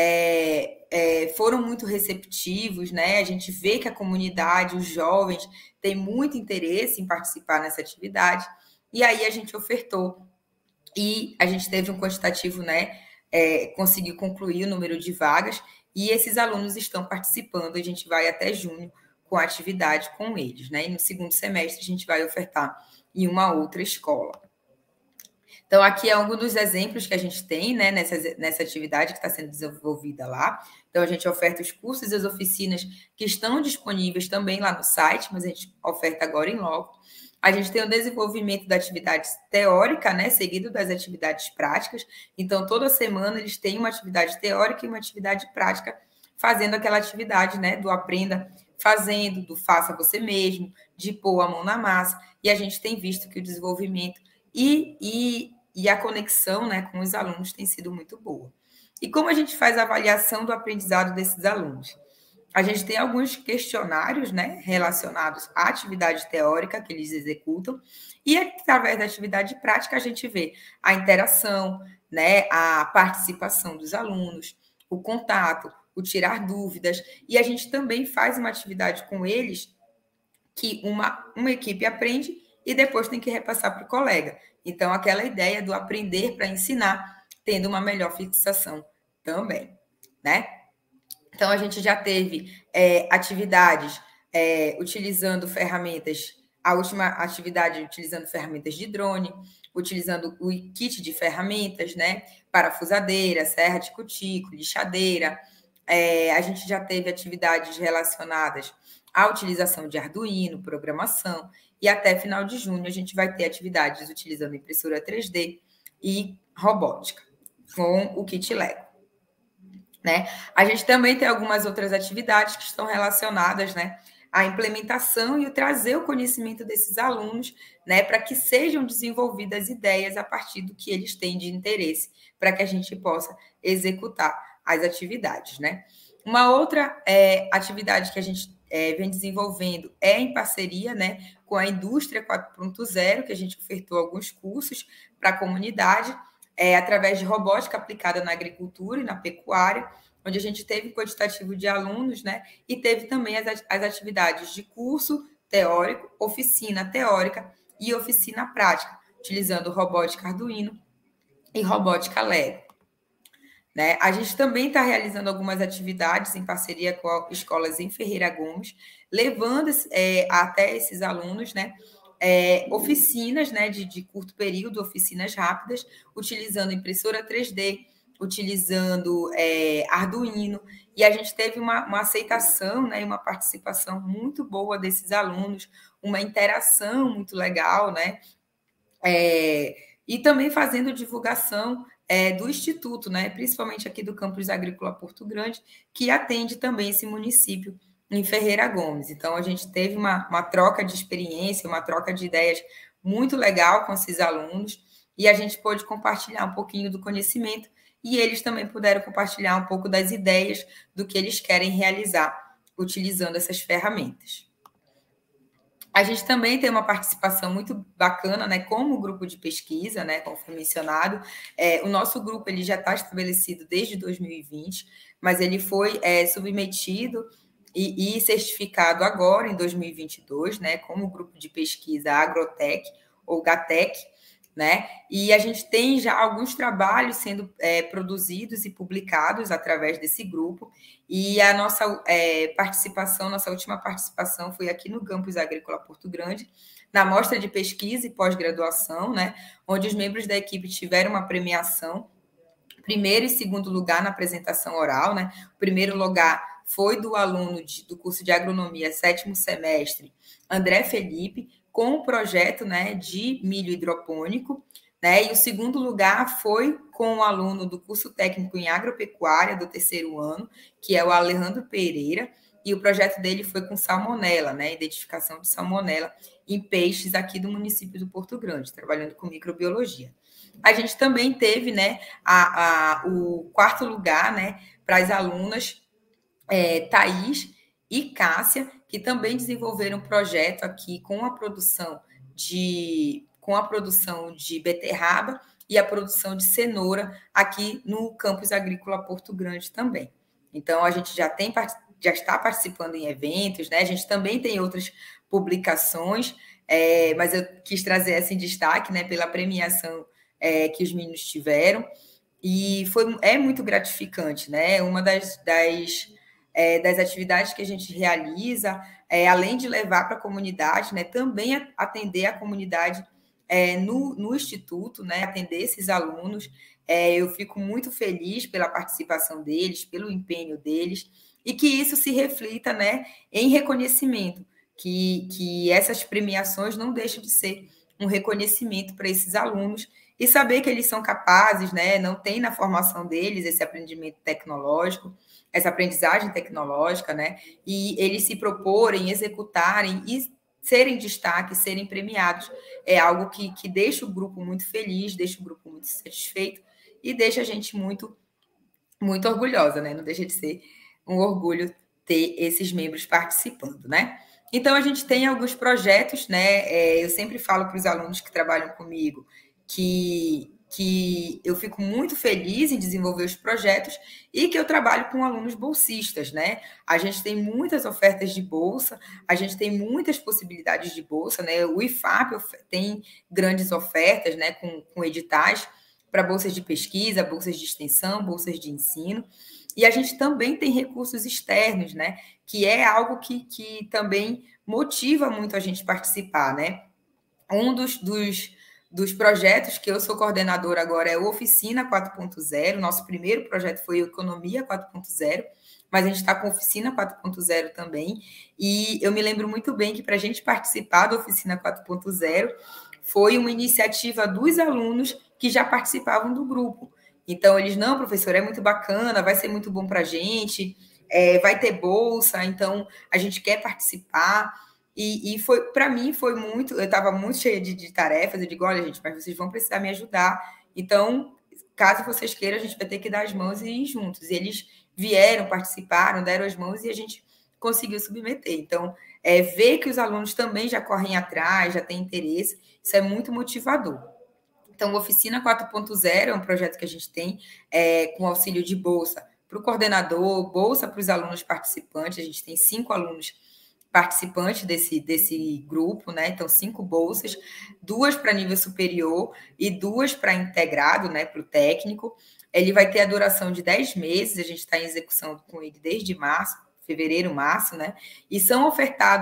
Speaker 2: foram muito receptivos, né? A gente vê que a comunidade, os jovens, têm muito interesse em participar nessa atividade, e aí a gente ofertou, e a gente teve um quantitativo, né? Conseguiu concluir o número de vagas, e esses alunos estão participando, a gente vai até junho com a atividade com eles, né? E no segundo semestre a gente vai ofertar em uma outra escola. Então, aqui é algum dos exemplos que a gente tem, né, nessa atividade que está sendo desenvolvida lá. Então, a gente oferta os cursos e as oficinas que estão disponíveis também lá no site, mas a gente oferta agora em loco. A gente tem o desenvolvimento da atividade teórica, né, seguido das atividades práticas. Então, toda semana eles têm uma atividade teórica e uma atividade prática, fazendo aquela atividade, né, do aprenda fazendo, do faça você mesmo, de pôr a mão na massa. E a gente tem visto que o desenvolvimento e a conexão, né, com os alunos tem sido muito boa. E como a gente faz a avaliação do aprendizado desses alunos? A gente tem alguns questionários, né, relacionados à atividade teórica que eles executam, e através da atividade prática a gente vê a interação, né, a participação dos alunos, o contato, o tirar dúvidas, e a gente também faz uma atividade com eles que uma equipe aprende e depois tem que repassar para o colega. Então, aquela ideia do aprender para ensinar, tendo uma melhor fixação também, né? Então, a gente já teve atividades utilizando ferramentas, a última atividade utilizando ferramentas de drone, utilizando o kit de ferramentas, né? Parafusadeira, serra de cutícula, lixadeira. A gente já teve atividades relacionadas à utilização de Arduino, programação, e até final de junho a gente vai ter atividades utilizando impressora 3D e robótica, com o kit Lego. Né? A gente também tem algumas outras atividades que estão relacionadas, né, à implementação e o trazer o conhecimento desses alunos, né, para que sejam desenvolvidas ideias a partir do que eles têm de interesse, para que a gente possa executar as atividades. Né? Uma outra atividade que a gente vem desenvolvendo em parceria, né, com a Indústria 4.0, que a gente ofertou alguns cursos para a comunidade, através de robótica aplicada na agricultura e na pecuária, onde a gente teve quantitativo de alunos, né, e teve também as atividades de curso teórico, oficina teórica e oficina prática, utilizando robótica Arduino e robótica Lego. Né? A gente também está realizando algumas atividades em parceria com escolas em Ferreira Gomes, levando até esses alunos, né, oficinas, né, de curto período, oficinas rápidas, utilizando impressora 3D, utilizando Arduino, e a gente teve uma aceitação, né, e uma participação muito boa desses alunos, uma interação muito legal, né, e também fazendo divulgação do Instituto, né, principalmente aqui do Campus Agrícola Porto Grande, que atende também esse município em Ferreira Gomes. Então, a gente teve uma troca de experiência, uma troca de ideias muito legal com esses alunos, e a gente pôde compartilhar um pouquinho do conhecimento, e eles também puderam compartilhar um pouco das ideias do que eles querem realizar utilizando essas ferramentas. A gente também tem uma participação muito bacana, né, como grupo de pesquisa, né, como foi mencionado. O nosso grupo ele já está estabelecido desde 2020, mas ele foi submetido e certificado agora, em 2022, né, como grupo de pesquisa Agrotec, ou GATEC, né? E a gente tem já alguns trabalhos sendo produzidos e publicados através desse grupo, e a nossa participação, nossa última participação foi aqui no Campus Agrícola Porto Grande, na mostra de pesquisa e pós-graduação, né? Onde os membros da equipe tiveram uma premiação, primeiro e segundo lugar na apresentação oral, né? O primeiro lugar foi do aluno do curso de agronomia, 7º semestre, André Felipe, com o projeto, né, de milho hidropônico, né? E o segundo lugar foi com o aluno do curso técnico em agropecuária do 3º ano, que é o Alejandro Pereira, e o projeto dele foi com salmonela, né? Identificação de salmonela em peixes aqui do município do Porto Grande, trabalhando com microbiologia. A gente também teve, né, o 4º lugar, né, para as alunas Thaís e Cássia, que também desenvolveram um projeto aqui com a produção de beterraba e a produção de cenoura aqui no Campus Agrícola Porto Grande também. Então, a gente já está participando em eventos, né? A gente também tem outras publicações, mas eu quis trazer essa em destaque, né, pela premiação que os meninos tiveram, e é muito gratificante, né? Uma das atividades que a gente realiza, além de levar para a comunidade, né, também atender a comunidade no Instituto, né, atender esses alunos. Eu fico muito feliz pela participação deles, pelo empenho deles, e que isso se reflita, né, em reconhecimento, que essas premiações não deixam de ser um reconhecimento para esses alunos, e saber que eles são capazes, né, não tem na formação deles esse aprendimento tecnológico, essa aprendizagem tecnológica, né, e eles se proporem, executarem e serem destaque, serem premiados, é algo que deixa o grupo muito feliz, deixa o grupo muito satisfeito e deixa a gente muito, muito orgulhosa, né, não deixa de ser um orgulho ter esses membros participando, né. Então, a gente tem alguns projetos, né, eu sempre falo para os alunos que trabalham comigo que eu fico muito feliz em desenvolver os projetos e que eu trabalho com alunos bolsistas, né? A gente tem muitas ofertas de bolsa, a gente tem muitas possibilidades de bolsa, né? O IFAP tem grandes ofertas, né, com editais para bolsas de pesquisa, bolsas de extensão, bolsas de ensino, e a gente também tem recursos externos, né? Que é algo que também motiva muito a gente participar, né? Um dos projetos que eu sou coordenadora agora é o Oficina 4.0. Nosso primeiro projeto foi Economia 4.0, mas a gente está com Oficina 4.0 também. E eu me lembro muito bem que para a gente participar da Oficina 4.0 foi uma iniciativa dos alunos que já participavam do grupo. Então, eles, não, professor, é muito bacana, vai ser muito bom para a gente, vai ter bolsa, então a gente quer participar. E foi, para mim, foi muito. Eu estava muito cheia de tarefas. Eu digo, olha, gente, mas vocês vão precisar me ajudar. Então, caso vocês queiram, a gente vai ter que dar as mãos e ir juntos. E eles vieram, participaram, deram as mãos e a gente conseguiu submeter. Então, ver que os alunos também já correm atrás, já têm interesse, isso é muito motivador. Então, o Oficina 4.0 é um projeto que a gente tem com auxílio de bolsa para o coordenador, bolsa para os alunos participantes. A gente tem 5 alunos participantes desse grupo, né? Então, 5 bolsas, 2 para nível superior e 2 para integrado, né? Para o técnico. Ele vai ter a duração de 10 meses, a gente está em execução com ele desde março, fevereiro, março, né? E são ofertados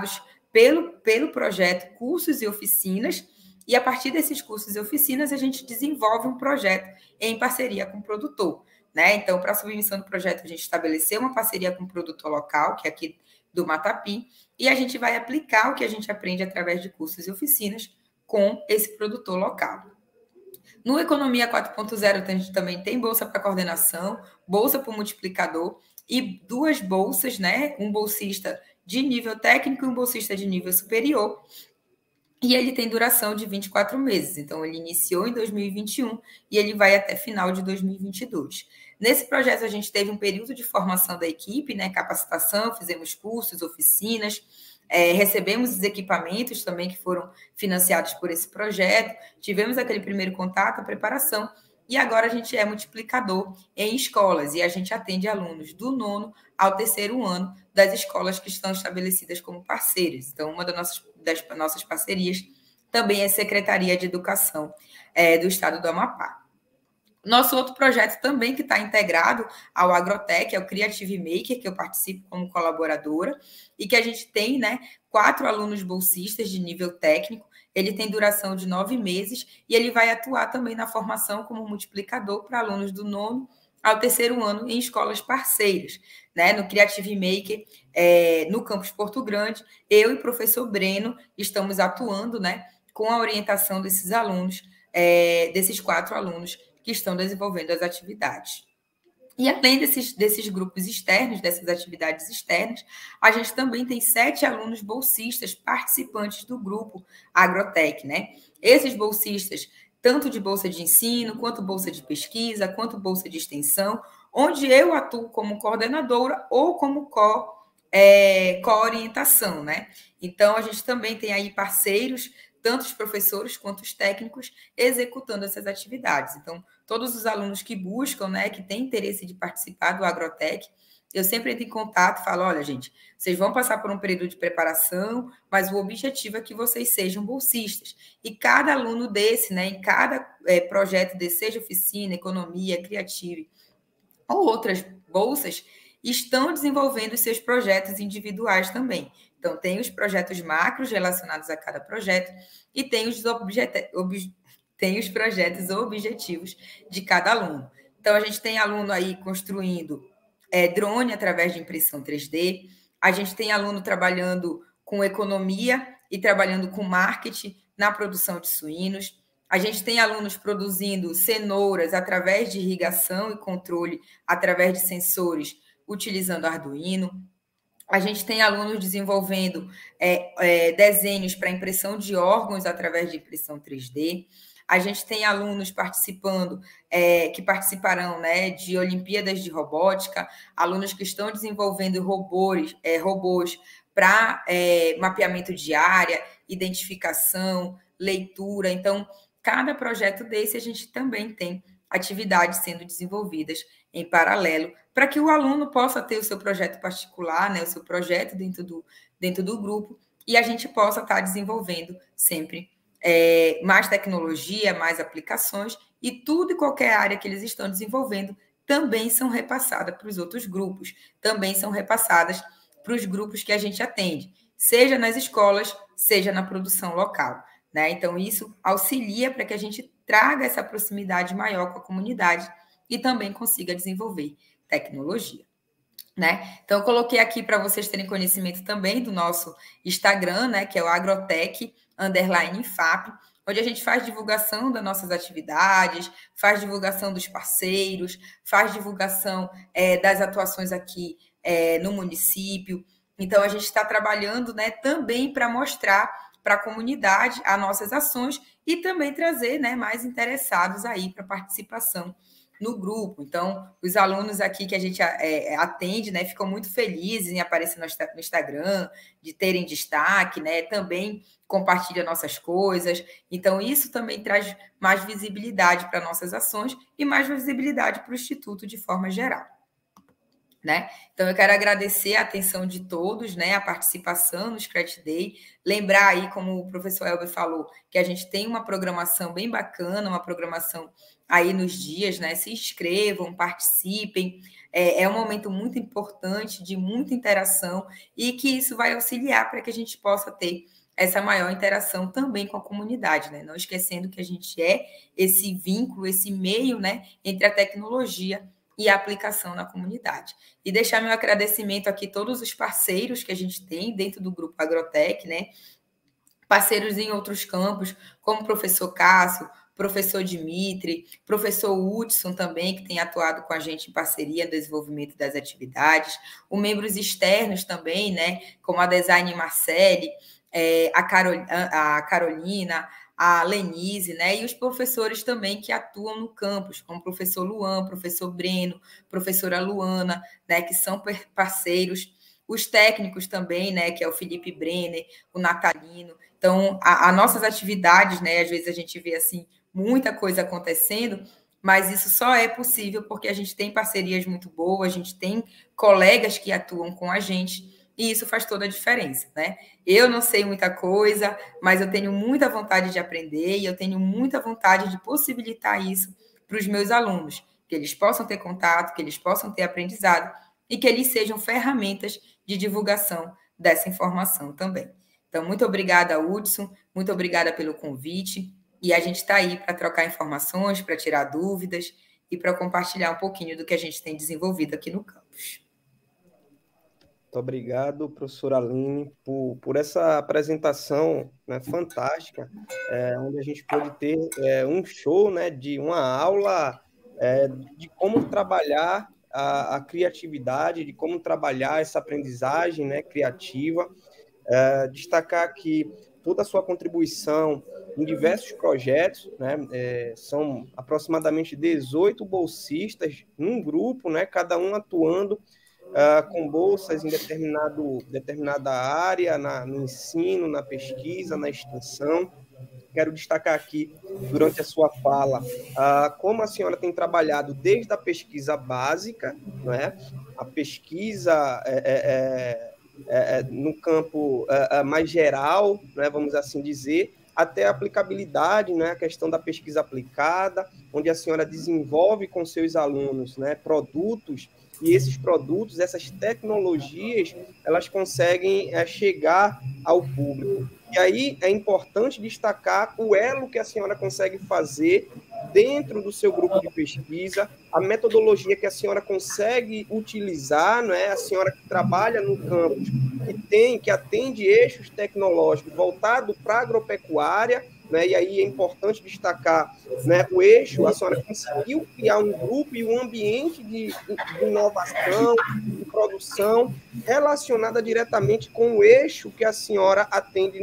Speaker 2: pelo projeto Cursos e Oficinas, e a partir desses cursos e oficinas a gente desenvolve um projeto em parceria com o produtor, né? Então, para a submissão do projeto, a gente estabeleceu uma parceria com o produtor local, que é aqui do Matapim, e a gente vai aplicar o que a gente aprende através de cursos e oficinas com esse produtor local. No Economia 4.0, a gente também tem bolsa para coordenação, bolsa para o multiplicador e 2 bolsas, né? Um bolsista de nível técnico e um bolsista de nível superior. E ele tem duração de 24 meses. Então, ele iniciou em 2021 e ele vai até final de 2022. Nesse projeto, a gente teve um período de formação da equipe, né? Capacitação, fizemos cursos, oficinas, recebemos os equipamentos também que foram financiados por esse projeto, tivemos aquele primeiro contato, a preparação, e agora a gente é multiplicador em escolas, e a gente atende alunos do 9º ao 3º ano das escolas que estão estabelecidas como parceiras. Então, uma das nossas parcerias também é a Secretaria de Educação do Estado do Amapá. Nosso outro projeto também que está integrado ao Agrotech é o Creative Maker, que eu participo como colaboradora, e que a gente tem, né, 4 alunos bolsistas de nível técnico. Ele tem duração de 9 meses e ele vai atuar também na formação como multiplicador para alunos do 9º ao 3º ano em escolas parceiras, né? No Creative Maker, no campus Porto Grande, eu e o professor Breno estamos atuando, né, com a orientação desses alunos, desses 4 alunos que estão desenvolvendo as atividades. E além desses grupos externos, dessas atividades externas, a gente também tem 7 alunos bolsistas participantes do grupo Agrotech, né? Esses bolsistas, tanto de bolsa de ensino, quanto bolsa de pesquisa, quanto bolsa de extensão, onde eu atuo como coordenadora ou como co-orientação, né? Então, a gente também tem aí parceiros, tanto os professores quanto os técnicos, executando essas atividades. Então, todos os alunos que buscam, né, que têm interesse de participar do Agrotech, eu sempre entro em contato e falo, olha, gente, vocês vão passar por um período de preparação, mas o objetivo é que vocês sejam bolsistas. E cada aluno desse, né, em cada projeto desse, seja oficina, economia, criativa ou outras bolsas, estão desenvolvendo seus projetos individuais também. Então, tem os projetos macros relacionados a cada projeto e tem os projetos objetivos de cada aluno. Então, a gente tem aluno aí construindo drone através de impressão 3D, a gente tem aluno trabalhando com economia e trabalhando com marketing na produção de suínos, a gente tem alunos produzindo cenouras através de irrigação e controle através de sensores utilizando Arduino. A gente tem alunos desenvolvendo desenhos para impressão de órgãos através de impressão 3D. A gente tem alunos participando, que participarão, né, de Olimpíadas de Robótica, alunos que estão desenvolvendo robôs para mapeamento de área, identificação, leitura. Então, cada projeto desse, a gente também tem atividades sendo desenvolvidas em paralelo, para que o aluno possa ter o seu projeto particular, né, o seu projeto dentro do grupo, e a gente possa estar desenvolvendo sempre mais tecnologia, mais aplicações, e tudo e qualquer área que eles estão desenvolvendo também são repassadas para os outros grupos, também são repassadas para os grupos que a gente atende, seja nas escolas, seja na produção local, né? Então, isso auxilia para que a gente traga essa proximidade maior com a comunidade e também consiga desenvolver tecnologia, né? Então, eu coloquei aqui para vocês terem conhecimento também do nosso Instagram, né, que é o agrotech_IFAP, onde a gente faz divulgação das nossas atividades, faz divulgação dos parceiros, faz divulgação das atuações aqui no município. Então, a gente está trabalhando, né, também para mostrar para a comunidade as nossas ações e também trazer, né, mais interessados aí para participação no grupo. Então, os alunos aqui que a gente atende, né, ficam muito felizes em aparecer no Instagram, de terem destaque, né, também compartilham nossas coisas. Então, isso também traz mais visibilidade para nossas ações e mais visibilidade para o Instituto de forma geral, né? Então, eu quero agradecer a atenção de todos, né, a participação no Scratch Day, lembrar aí, como o professor Elber falou, que a gente tem uma programação bem bacana, uma programação aí nos dias, né, se inscrevam, participem, é um momento muito importante, de muita interação, e que isso vai auxiliar para que a gente possa ter essa maior interação também com a comunidade, né? Não esquecendo que a gente é esse vínculo, esse meio, né, entre a tecnologia e a aplicação na comunidade. E deixar meu agradecimento aqui a todos os parceiros que a gente tem dentro do Grupo Agrotech, né? Parceiros em outros campos, como o professor Cássio, professor Dimitri, professor Hudson também, que tem atuado com a gente em parceria no desenvolvimento das atividades, os membros externos também, né, como a Design Marcele, a Carolina, a Lenise, né, e os professores também que atuam no campus, como o professor Luan, professor Breno, professora Luana, né, que são parceiros, os técnicos também, né, que é o Felipe Brenner, o Natalino. Então, as nossas atividades, né, às vezes a gente vê assim muita coisa acontecendo, mas isso só é possível porque a gente tem parcerias muito boas, a gente tem colegas que atuam com a gente, e isso faz toda a diferença, né? Eu não sei muita coisa, mas eu tenho muita vontade de aprender e eu tenho muita vontade de possibilitar isso para os meus alunos, que eles possam ter contato, que eles possam ter aprendizado e que eles sejam ferramentas de divulgação dessa informação também. Então, muito obrigada, Hudson, muito obrigada pelo convite, e a gente está aí para trocar informações, para tirar dúvidas e para compartilhar um pouquinho do que a gente tem desenvolvido aqui no campus.
Speaker 1: Muito obrigado, professora Aline, por essa apresentação, né, fantástica, onde a gente pôde ter um show, né, de uma aula de como trabalhar a criatividade, de como trabalhar essa aprendizagem, né, criativa. Destacar aqui toda a sua contribuição em diversos projetos, né? São aproximadamente 18 bolsistas num grupo, né? Cada um atuando com bolsas em determinada área, no ensino, na pesquisa, na extensão. Quero destacar aqui, durante a sua fala, como a senhora tem trabalhado desde a pesquisa básica, né? A pesquisa no campo mais geral, né, vamos assim dizer, até a aplicabilidade, né, a questão da pesquisa aplicada, onde a senhora desenvolve com seus alunos, né, produtos, e esses produtos, essas tecnologias, elas conseguem chegar ao público. E aí é importante destacar o elo que a senhora consegue fazer dentro do seu grupo de pesquisa, a metodologia que a senhora consegue utilizar, não é? A senhora que trabalha no campus, que atende eixos tecnológicos voltado para a agropecuária, né? E aí é importante destacar, né, o eixo, a senhora conseguiu criar um grupo e um ambiente de inovação, de produção, relacionada diretamente com o eixo que a senhora atende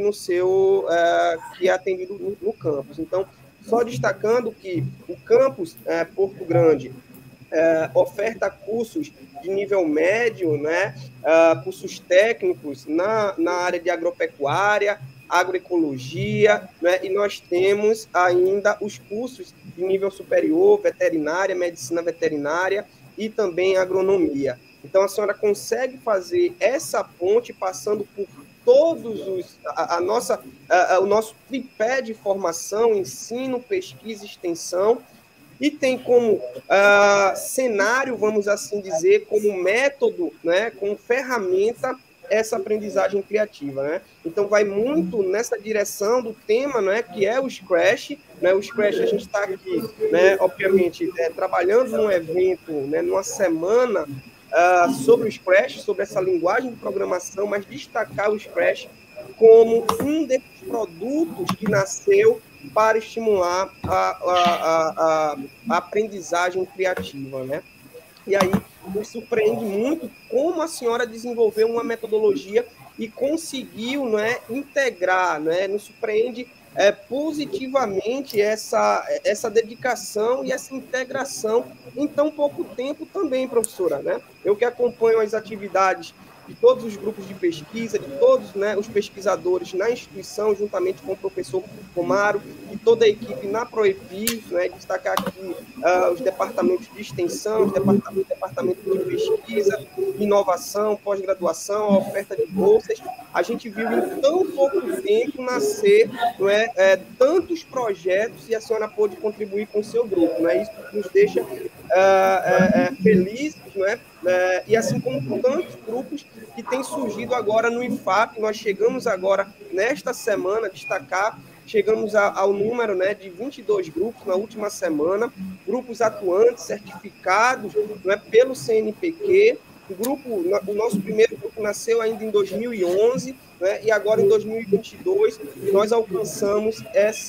Speaker 1: que é atendido no campus. Então, só destacando que o campus Porto Grande oferta cursos de nível médio, né, cursos técnicos na área de agropecuária, agroecologia, né, e nós temos ainda os cursos de nível superior, veterinária, medicina veterinária e também agronomia. Então, a senhora consegue fazer essa ponte passando por todos o nosso tripé de formação, ensino, pesquisa e extensão, e tem como cenário, vamos assim dizer, como método, né, como ferramenta, essa aprendizagem criativa, né? Então, vai muito nessa direção do tema, né, que é o Scratch, né? O Scratch, a gente está aqui, né, obviamente, trabalhando num evento, né, numa semana sobre o Scratch, sobre essa linguagem de programação, mas destacar o Scratch como um desses produtos que nasceu para estimular a aprendizagem criativa, né? E aí nos surpreende muito como a senhora desenvolveu uma metodologia e conseguiu, né, integrar, né? Nos surpreende positivamente essa dedicação e essa integração em tão pouco tempo também, professora, né? Eu que acompanho as atividades de todos os grupos de pesquisa, de todos, né, os pesquisadores na instituição, juntamente com o professor Romaro e toda a equipe na Proepi, né, destacar aqui os departamentos de extensão, os departamento de pesquisa, inovação, pós-graduação, a oferta de bolsas. A gente viu em tão pouco tempo nascer, não é, tantos projetos, e a senhora pôde contribuir com o seu grupo. Né? Isso nos deixa felizes, não é? E assim como tantos grupos que têm surgido agora no IFAP. Nós chegamos agora, nesta semana, chegamos ao número, né, de 22 grupos na última semana, grupos atuantes, certificados, não é, pelo CNPq. O nosso primeiro grupo nasceu ainda em 2011, né, e agora em 2022 nós alcançamos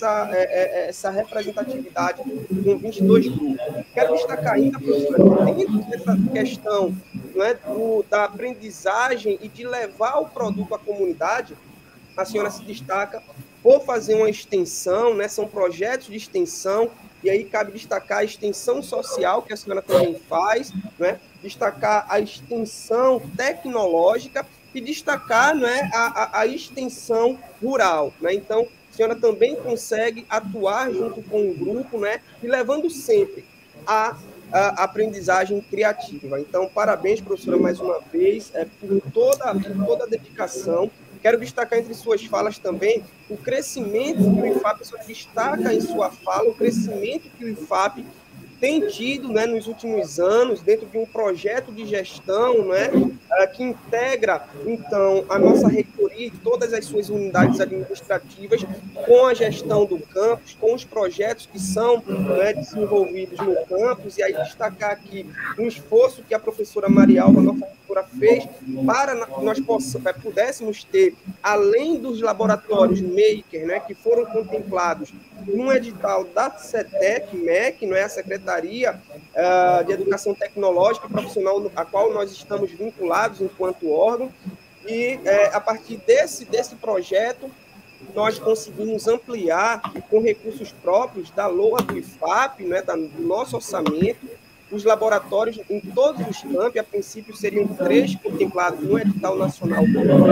Speaker 1: essa representatividade com 22 grupos. Quero destacar ainda, professora, que dentro dessa questão, né, da aprendizagem e de levar o produto à comunidade, a senhora se destaca por fazer uma extensão, né, são projetos de extensão, e aí cabe destacar a extensão social, que a senhora também faz, né, destacar a extensão tecnológica e destacar, né, a extensão rural. Né? Então, a senhora também consegue atuar junto com o grupo, né, e levando sempre a aprendizagem criativa. Então, parabéns, professora, mais uma vez, por toda a dedicação. Quero destacar entre suas falas também o crescimento que o IFAP, a senhora destaca em sua fala, o crescimento que o IFAP tem tido, né, nos últimos anos, dentro de um projeto de gestão, né, que integra, então, a nossa reitoria e todas as suas unidades administrativas com a gestão do campus, com os projetos que são, né, desenvolvidos no campus, e aí destacar aqui um esforço que a professora Marialva, nossa reitora, fez para que nós pudéssemos ter, além dos laboratórios Maker, né, que foram contemplados num edital da CETEC-MEC, não é, a Secretaria de Educação Tecnológica e Profissional, a qual nós estamos vinculados enquanto órgão, e a partir desse projeto, nós conseguimos ampliar com recursos próprios da LOA do IFAP, né, do nosso orçamento, os laboratórios em todos os campos. A princípio seriam 3 contemplados no edital nacional,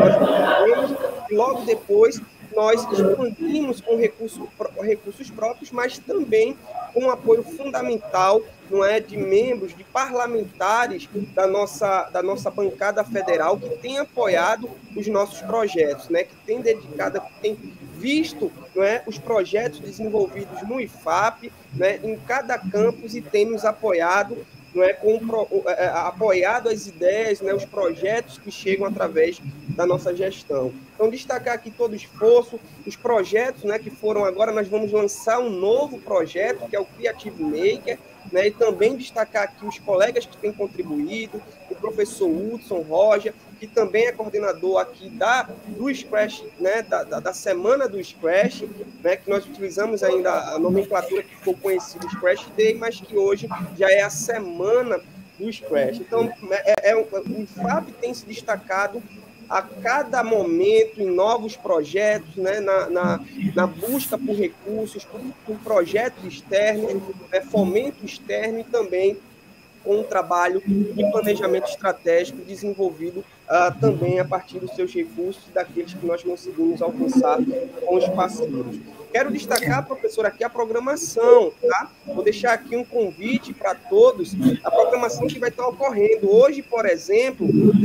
Speaker 1: e logo depois nós expandimos com recursos próprios, mas também com o apoio fundamental, não é, de membros, de parlamentares da nossa bancada federal, que tem apoiado os nossos projetos, né, que tem dedicado, que tem visto, não é, os projetos desenvolvidos no IFAP, né, em cada campus, e tem nos apoiado, não é, apoiado as ideias, né, os projetos que chegam através da nossa gestão. Então, destacar aqui todo o esforço, os projetos, né, que foram agora, nós vamos lançar um novo projeto, que é o Creative Maker, né, e também destacar aqui os colegas que têm contribuído, o professor Hudson Roger, que também é coordenador aqui do Scratch, né, da semana do Scratch, né, que nós utilizamos ainda a nomenclatura que ficou conhecida, Scratch Day, mas que hoje já é a semana do Scratch. Então, o IFAP tem se destacado a cada momento em novos projetos, né, na busca por recursos, por projetos externos, fomento externo, e também com um trabalho de planejamento estratégico desenvolvido também a partir dos seus recursos e daqueles que nós conseguimos alcançar com os parceiros. Quero destacar, professor, aqui a programação, tá? Vou deixar aqui um convite para todos, a programação que vai estar ocorrendo. Hoje, por exemplo,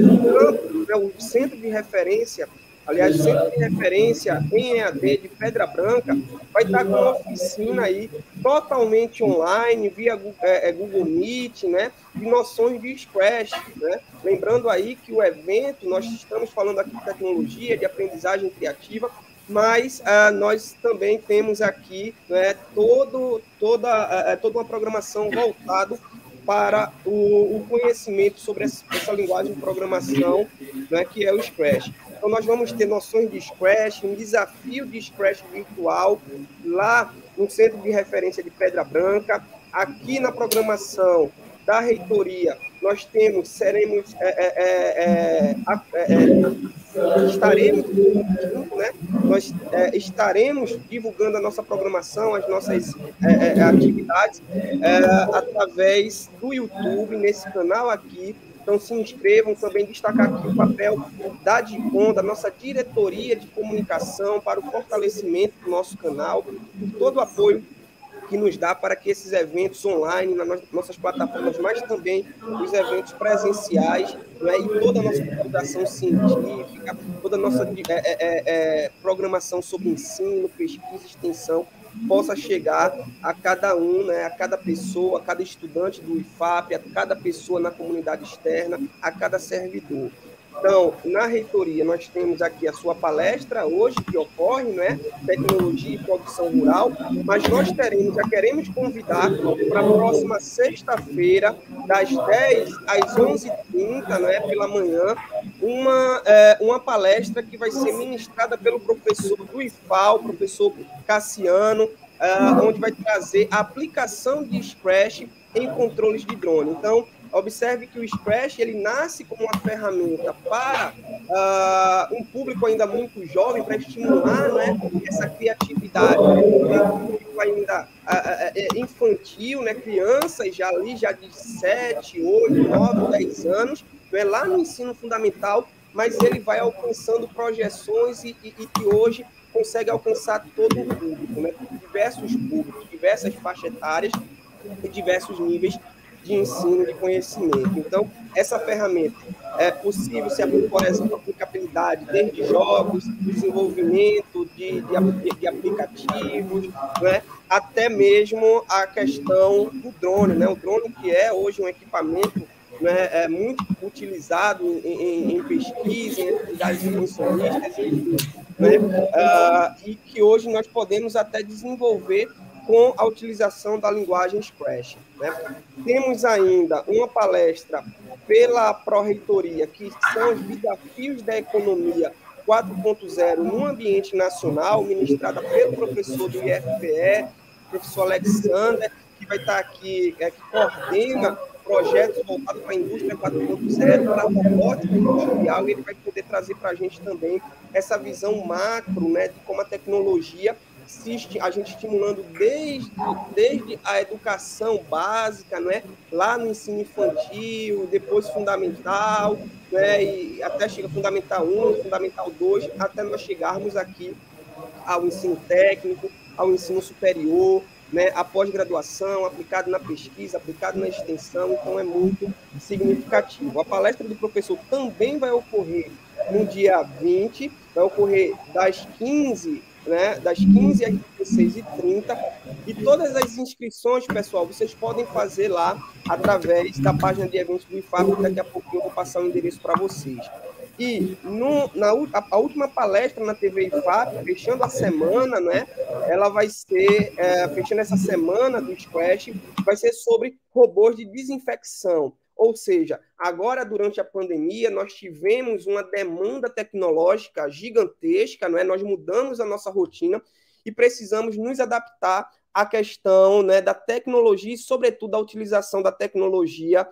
Speaker 1: o Centro de Referência, aliás, o Centro de Referência em EAD de Pedra Branca, vai estar com uma oficina aí totalmente online, via Google Meet, né, de noções de Scratch, né? Lembrando aí que o evento, nós estamos falando aqui de tecnologia, de aprendizagem criativa, mas nós também temos aqui, né, toda uma programação voltada para o conhecimento sobre essa linguagem de programação, né, que é o Scratch. Então, nós vamos ter noções de Scratch, um desafio de Scratch virtual lá no Centro de Referência de Pedra Branca. Aqui na programação da reitoria, nós estaremos divulgando a nossa programação, as nossas atividades através do YouTube, nesse canal aqui Então, se inscrevam. Também destacar aqui o papel da DICOM, da nossa diretoria de comunicação, para o fortalecimento do nosso canal, por todo o apoio que nos dá para que esses eventos online, nas nossas plataformas, mas também os eventos presenciais, né, e toda a nossa divulgação científica, toda a nossa programação sobre ensino, pesquisa e extensão, possa chegar a cada um, né, a cada pessoa, a cada estudante do IFAP, a cada pessoa na comunidade externa, a cada servidor. Então, na reitoria, nós temos aqui a sua palestra hoje, que ocorre, né? Tecnologia e produção rural, mas nós já queremos convidar para a próxima sexta-feira, das 10 às 11h30, né, pela manhã, uma palestra que vai ser ministrada pelo professor do IFAL, o professor Cassiano, onde vai trazer a aplicação de Scratch em controles de drone. Então, observe que o Scratch ele nasce como uma ferramenta para um público ainda muito jovem, para estimular, né, essa criatividade. Um público ainda infantil, né, crianças já de 7, 8, 9, 10 anos, né, lá no ensino fundamental, mas ele vai alcançando projeções e que hoje consegue alcançar todo o público, né, diversos públicos, diversas faixas etárias e diversos níveis de ensino, de conhecimento. Então, essa ferramenta é possível se, por exemplo, aplicabilidade desde jogos, desenvolvimento de aplicativos, né, até mesmo a questão do drone, né? O drone que é hoje um equipamento, né, muito utilizado em pesquisa, em atividades extensionistas, enfim, né? E que hoje nós podemos até desenvolver com a utilização da linguagem Scratch, né? Temos ainda uma palestra pela Pró-Reitoria, que são os desafios da economia 4.0 no ambiente nacional, ministrada pelo professor do IFPE, professor Alexander, que vai estar aqui, que coordena projetos voltados para a indústria 4.0, para a robótica industrial, e ele vai poder trazer para a gente também essa visão macro, né, de como a tecnologia, a gente estimulando desde a educação básica, né, lá no ensino infantil, depois fundamental, né, e até chega Fundamental 1, Fundamental 2, até nós chegarmos aqui ao ensino técnico, ao ensino superior, né, a pós-graduação, aplicado na pesquisa, aplicado na extensão, então é muito significativo. A palestra do professor também vai ocorrer no dia 20, vai ocorrer das 15 às 16h30, e todas as inscrições, pessoal, vocês podem fazer lá através da página de eventos do IFAP, que daqui a pouquinho eu vou passar o endereço para vocês. E a última palestra na TV IFAP, fechando a semana, né, ela vai ser, fechando essa semana do Scratch, vai ser sobre robôs de desinfecção. Ou seja, agora, durante a pandemia, nós tivemos uma demanda tecnológica gigantesca, não é? Nós mudamos a nossa rotina e precisamos nos adaptar à questão, né, da tecnologia e, sobretudo, a utilização da tecnologia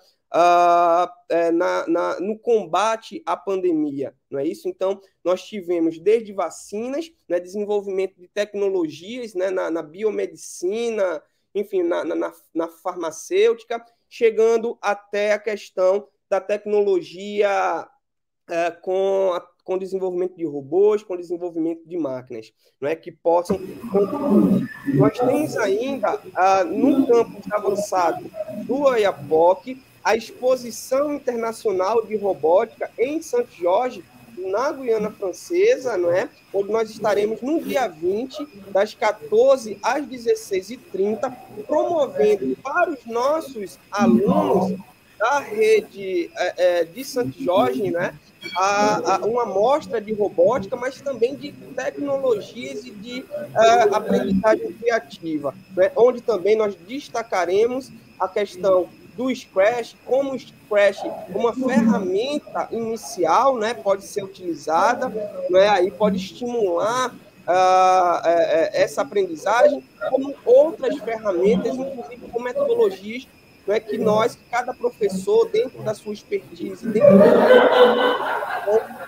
Speaker 1: no combate à pandemia, não é isso? Então, nós tivemos desde vacinas, né, desenvolvimento de tecnologias, né, na biomedicina, enfim, na farmacêutica, chegando até a questão da tecnologia com desenvolvimento de robôs, com desenvolvimento de máquinas, não é, que possam contribuir. Nós temos ainda, no campus avançado do Oiapoque, a Exposição Internacional de Robótica em Santo Jorge, na Guiana Francesa, não é? Onde nós estaremos no dia 20, das 14 às 16h30, promovendo para os nossos alunos da rede de Santo Jorge, né, uma mostra de robótica, mas também de tecnologias e de aprendizagem criativa, né, onde também nós destacaremos a questão do Scratch, como o Scratch, uma ferramenta inicial, né, pode ser utilizada, né, aí pode estimular essa aprendizagem, como outras ferramentas, inclusive com metodologias, né, que cada professor, dentro da sua expertise, dentro da sua tem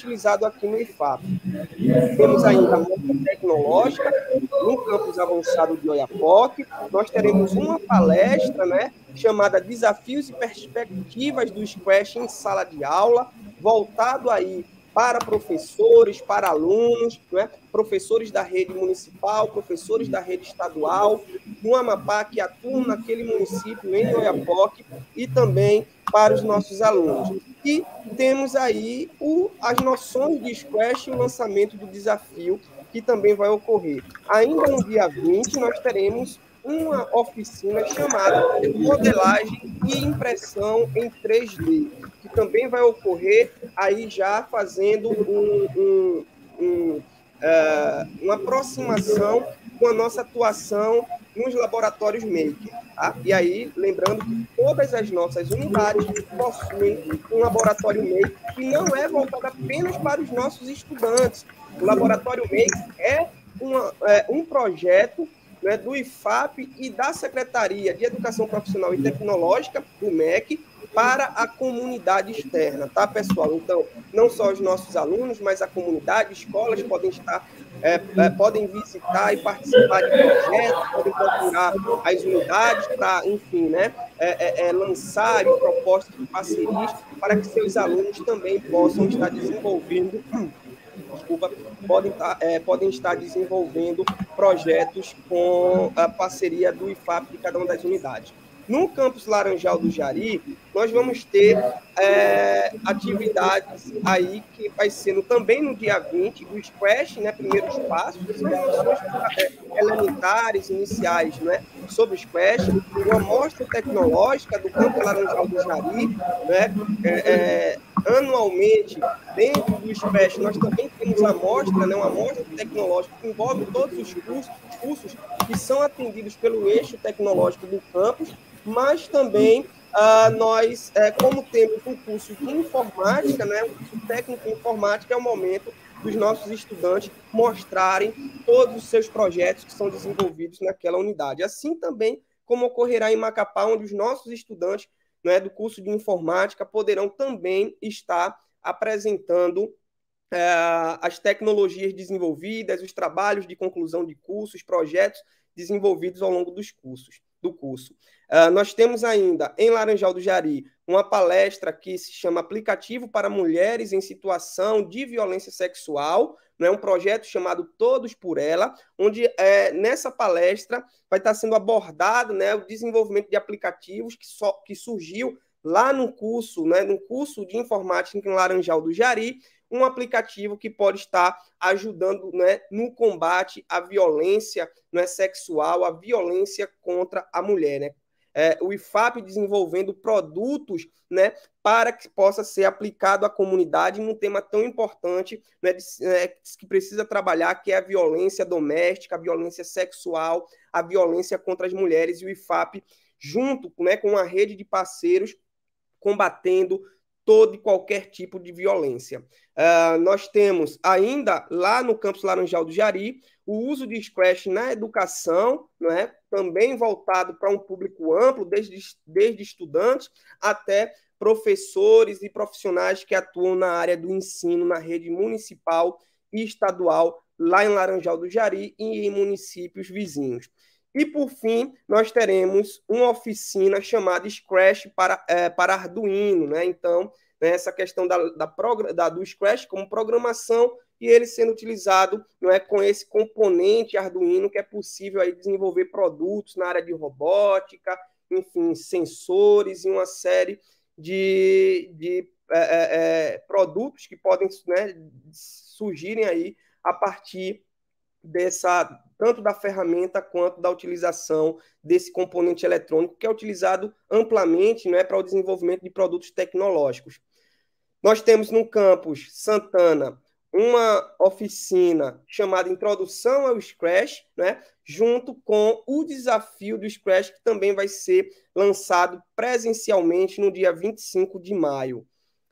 Speaker 1: utilizado aqui no IFAP. Temos ainda a mostra tecnológica no campus avançado de Oiapoque. Nós teremos uma palestra, né, chamada Desafios e Perspectivas do Scratch em Sala de Aula, voltado aí para professores, para alunos, né, professores da rede municipal, professores da rede estadual, no Amapá, que atuam naquele município, em Oiapoque, e também para os nossos alunos. E temos aí as noções de Scratch e o lançamento do desafio, que também vai ocorrer. Ainda no dia 20, nós teremos uma oficina chamada Modelagem e Impressão em 3D, que também vai ocorrer aí já fazendo uma aproximação com a nossa atuação nos laboratórios Maker. Tá? E aí, lembrando que todas as nossas unidades possuem um laboratório Maker que não é voltado apenas para os nossos estudantes. O laboratório Maker é um projeto, né, do IFAP e da Secretaria de Educação Profissional e Tecnológica, do MEC, para a comunidade externa, tá, pessoal? Então, não só os nossos alunos, mas a comunidade, escolas podem visitar e participar de projetos, podem procurar as unidades para, enfim, né, lançar propostas de parcerias para que seus alunos também possam estar desenvolvendo podem estar desenvolvendo projetos com a parceria do IFAP de cada uma das unidades. No campus Laranjal do Jari, nós vamos ter atividades aí que vai ser também no dia 20, do Scratch, né, primeiros passos, que são noções elementares, iniciais, né, sobre o Scratch, uma mostra tecnológica do campus Laranjal do Jari, né, anualmente, dentro do Scratch, nós também temos a mostra, né, uma mostra tecnológica que envolve todos os cursos que são atendidos pelo eixo tecnológico do campus, mas também nós, como temos um curso de informática, né, um curso técnico em informática, é o momento dos nossos estudantes mostrarem todos os seus projetos que são desenvolvidos naquela unidade. Assim também como ocorrerá em Macapá, onde os nossos estudantes, né, do curso de informática poderão também estar apresentando as tecnologias desenvolvidas, os trabalhos de conclusão de cursos, projetos desenvolvidos ao longo do curso. Nós temos ainda, em Laranjal do Jari, uma palestra que se chama Aplicativo para Mulheres em Situação de Violência Sexual, né, um projeto chamado Todos por Ela, onde nessa palestra vai estar sendo abordado, né, o desenvolvimento de aplicativos que surgiu lá no curso de informática em Laranjal do Jari, um aplicativo que pode estar ajudando, né, no combate à violência, né, sexual, à violência contra a mulher, né? O IFAP desenvolvendo produtos, né, para que possa ser aplicado à comunidade num tema tão importante, né, que precisa trabalhar, que é a violência doméstica, a violência sexual, a violência contra as mulheres, e o IFAP, junto, né, com uma rede de parceiros, combatendo todo e qualquer tipo de violência. Nós temos ainda, lá no campus Laranjal do Jari, o uso de Scratch na educação, né, também voltado para um público amplo, desde estudantes até professores e profissionais que atuam na área do ensino, na rede municipal e estadual, lá em Laranjal do Jari e em municípios vizinhos. E, por fim, nós teremos uma oficina chamada Scratch para Arduino, né? Então, né, essa questão do Scratch como programação e ele sendo utilizado, não é, com esse componente Arduino, que é possível aí desenvolver produtos na área de robótica, enfim, sensores e uma série de produtos que podem, né, surgirem aí a partir tanto da ferramenta quanto da utilização desse componente eletrônico, que é utilizado amplamente, né, para o desenvolvimento de produtos tecnológicos. Nós temos no campus Santana uma oficina chamada Introdução ao Scratch, né, junto com o desafio do Scratch, que também vai ser lançado presencialmente no dia 25 de maio.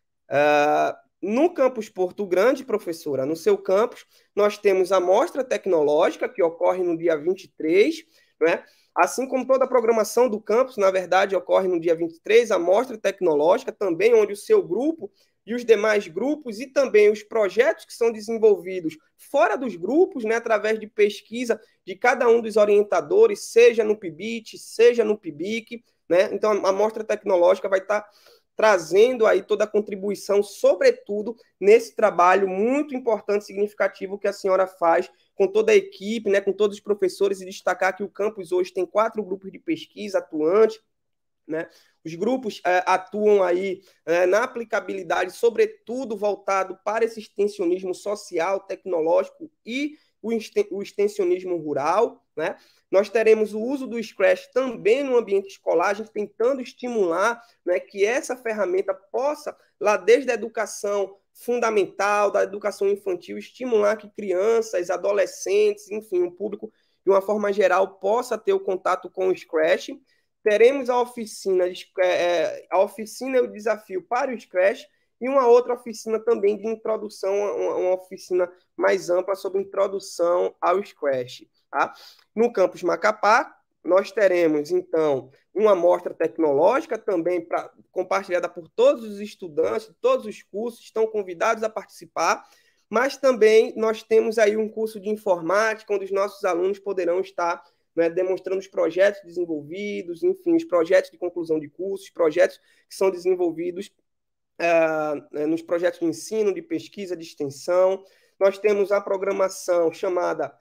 Speaker 1: No campus Porto Grande, professora, no seu campus, nós temos a mostra tecnológica, que ocorre no dia 23, né? Assim como toda a programação do campus, na verdade, ocorre no dia 23, a mostra tecnológica também, onde o seu grupo e os demais grupos, e também os projetos que são desenvolvidos fora dos grupos, né, através de pesquisa de cada um dos orientadores, seja no PIBIT, seja no PIBIC, né? Então, a amostra tecnológica vai estar trazendo aí toda a contribuição, sobretudo nesse trabalho muito importante, significativo que a senhora faz com toda a equipe, né, com todos os professores, e destacar que o campus hoje tem 4 grupos de pesquisa atuantes, né? Os grupos atuam aí na aplicabilidade, sobretudo voltado para esse extensionismo social, tecnológico e o extensionismo rural, né? Nós teremos o uso do Scratch também no ambiente escolar, a gente tentando estimular, né, que essa ferramenta possa, lá desde a educação fundamental, da educação infantil, estimular que crianças, adolescentes, enfim, o público, de uma forma geral, possa ter o contato com o Scratch. Teremos a oficina e o desafio para o Scratch, e uma outra oficina também de introdução, uma oficina mais ampla sobre introdução ao Scratch. Tá? No campus Macapá, nós teremos, então, uma amostra tecnológica também compartilhada por todos os estudantes, todos os cursos estão convidados a participar, mas também nós temos aí um curso de informática, onde os nossos alunos poderão estar, né, demonstrando os projetos desenvolvidos, enfim, os projetos de conclusão de cursos, projetos que são desenvolvidos nos projetos de ensino, de pesquisa, de extensão. Nós temos a programação chamada,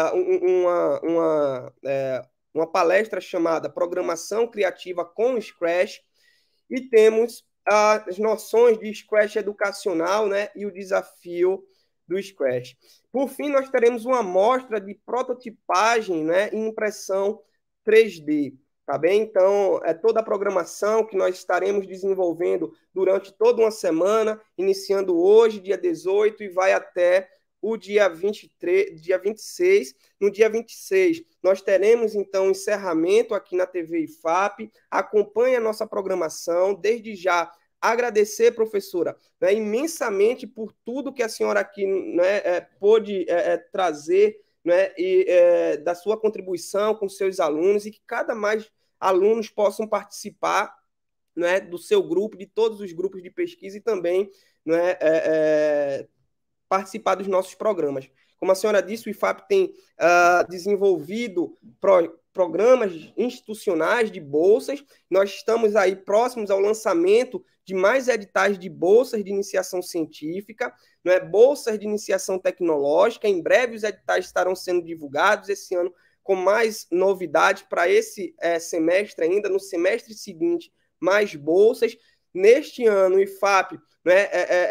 Speaker 1: uma palestra chamada Programação Criativa com Scratch, e temos as noções de Scratch educacional, né, e o desafio do Scratch. Por fim, nós teremos uma amostra de prototipagem, né, e impressão 3D, tá bem? Então, é toda a programação que nós estaremos desenvolvendo durante toda uma semana, iniciando hoje, dia 18, e vai até o dia 23, dia 26. No dia 26, nós teremos, então, um encerramento aqui na TV IFAP. Acompanhe a nossa programação. Desde já, agradecer, professora, né, imensamente por tudo que a senhora aqui, né, pôde trazer, né, da sua contribuição com seus alunos, e que cada mais alunos possam participar, né, do seu grupo, de todos os grupos de pesquisa, e também, né, participar dos nossos programas. Como a senhora disse, o IFAP tem desenvolvido programas institucionais de bolsas. Nós estamos aí próximos ao lançamento de mais editais de bolsas de iniciação científica, né, bolsas de iniciação tecnológica. Em breve os editais estarão sendo divulgados esse ano, com mais novidades para esse semestre ainda, no semestre seguinte, mais bolsas. Neste ano, o IFAP, né,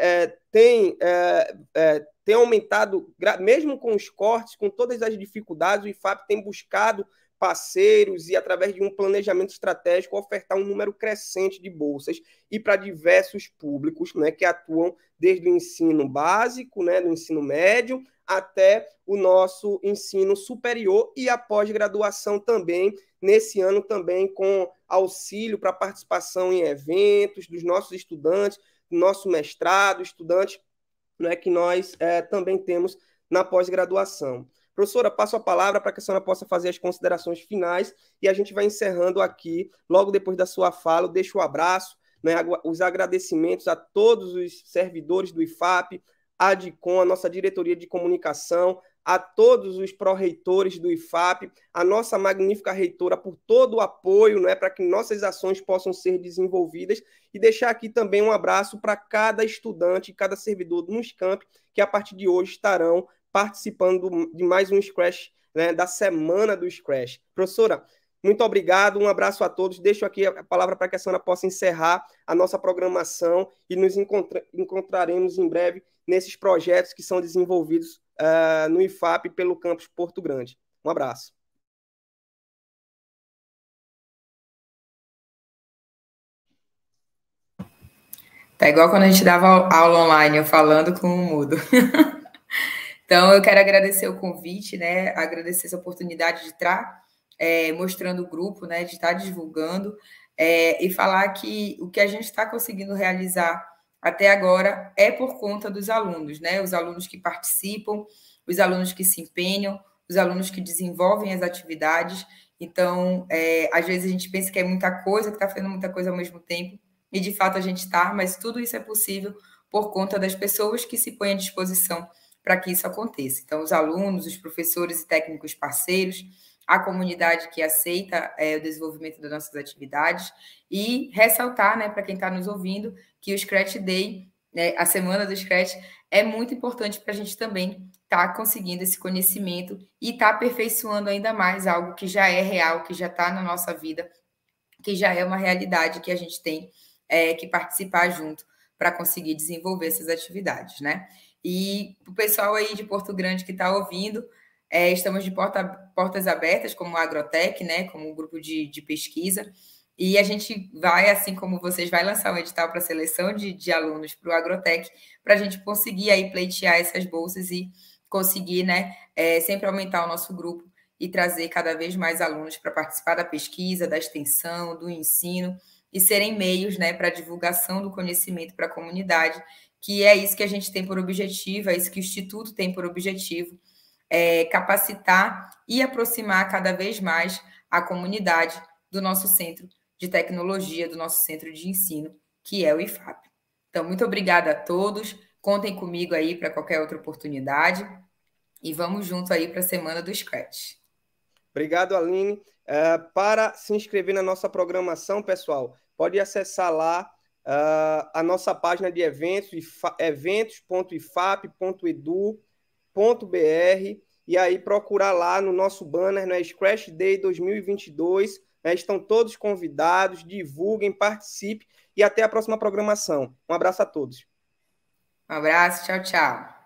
Speaker 1: tem aumentado, mesmo com os cortes, com todas as dificuldades, o IFAP tem buscado parceiros e, através de um planejamento estratégico, ofertar um número crescente de bolsas, e para diversos públicos, né, que atuam desde o ensino básico, né, do ensino médio, até o nosso ensino superior e a pós-graduação também, nesse ano também com auxílio para participação em eventos dos nossos estudantes, do nosso mestrado, estudantes, né, que nós também temos na pós-graduação. Professora, passo a palavra para que a senhora possa fazer as considerações finais, e a gente vai encerrando aqui, logo depois da sua fala. Eu deixo o abraço, né, os agradecimentos a todos os servidores do IFAP, a DICOM, a nossa diretoria de comunicação, a todos os pró-reitores do IFAP, a nossa magnífica reitora por todo o apoio, né, para que nossas ações possam ser desenvolvidas, e deixar aqui também um abraço para cada estudante, cada servidor do NUSCAMP, que a partir de hoje estarão participando de mais um Scratch, né, da semana do Scratch. Professora, muito obrigado, um abraço a todos. Deixo aqui a palavra para que a senhora possa encerrar a nossa programação, e nos encontraremos em breve nesses projetos que são desenvolvidos no IFAP pelo campus Porto Grande. Um abraço.
Speaker 2: Tá igual quando a gente dava aula online, eu falando com o mudo. Então, eu quero agradecer o convite, né? Agradecer essa oportunidade de estar mostrando o grupo, né? De estar divulgando, e falar que o que a gente está conseguindo realizar até agora é por conta dos alunos, né? Os alunos que participam, os alunos que se empenham, os alunos que desenvolvem as atividades. Então, às vezes a gente pensa que é muita coisa, que está fazendo muita coisa ao mesmo tempo, e de fato a gente está, mas tudo isso é possível por conta das pessoas que se põem à disposição para que isso aconteça. Então, os alunos, os professores e técnicos parceiros, a comunidade que aceita o desenvolvimento das nossas atividades, e ressaltar, né, para quem está nos ouvindo, que o Scratch Day, né, a semana do Scratch, é muito importante para a gente também estar conseguindo esse conhecimento e estar aperfeiçoando ainda mais algo que já é real, que já está na nossa vida, que já é uma realidade que a gente tem que participar junto para conseguir desenvolver essas atividades, né? E o pessoal aí de Porto Grande que está ouvindo, estamos de portas abertas como a Agrotech, né? Como um grupo de pesquisa, e a gente vai, assim como vocês, vai lançar um edital para seleção de alunos para o Agrotech, para a gente conseguir aí pleitear essas bolsas e conseguir, né, sempre aumentar o nosso grupo e trazer cada vez mais alunos para participar da pesquisa, da extensão, do ensino, e serem meios, né, para a divulgação do conhecimento para a comunidade, que é isso que a gente tem por objetivo, é isso que o Instituto tem por objetivo, capacitar e aproximar cada vez mais a comunidade do nosso centro de tecnologia, do nosso centro de ensino, que é o IFAP. Então, muito obrigada a todos, contem comigo aí para qualquer outra oportunidade, e vamos junto aí para a Semana do Scratch.
Speaker 1: Obrigado, Aline. Para se inscrever na nossa programação, pessoal, pode acessar lá a nossa página de eventos, eventos.ifap.edu.br, e aí procurar lá no nosso banner, né, Scratch Day 2022. Né, estão todos convidados, divulguem, participem, e até a próxima programação. Um abraço a todos.
Speaker 2: Um abraço, tchau, tchau.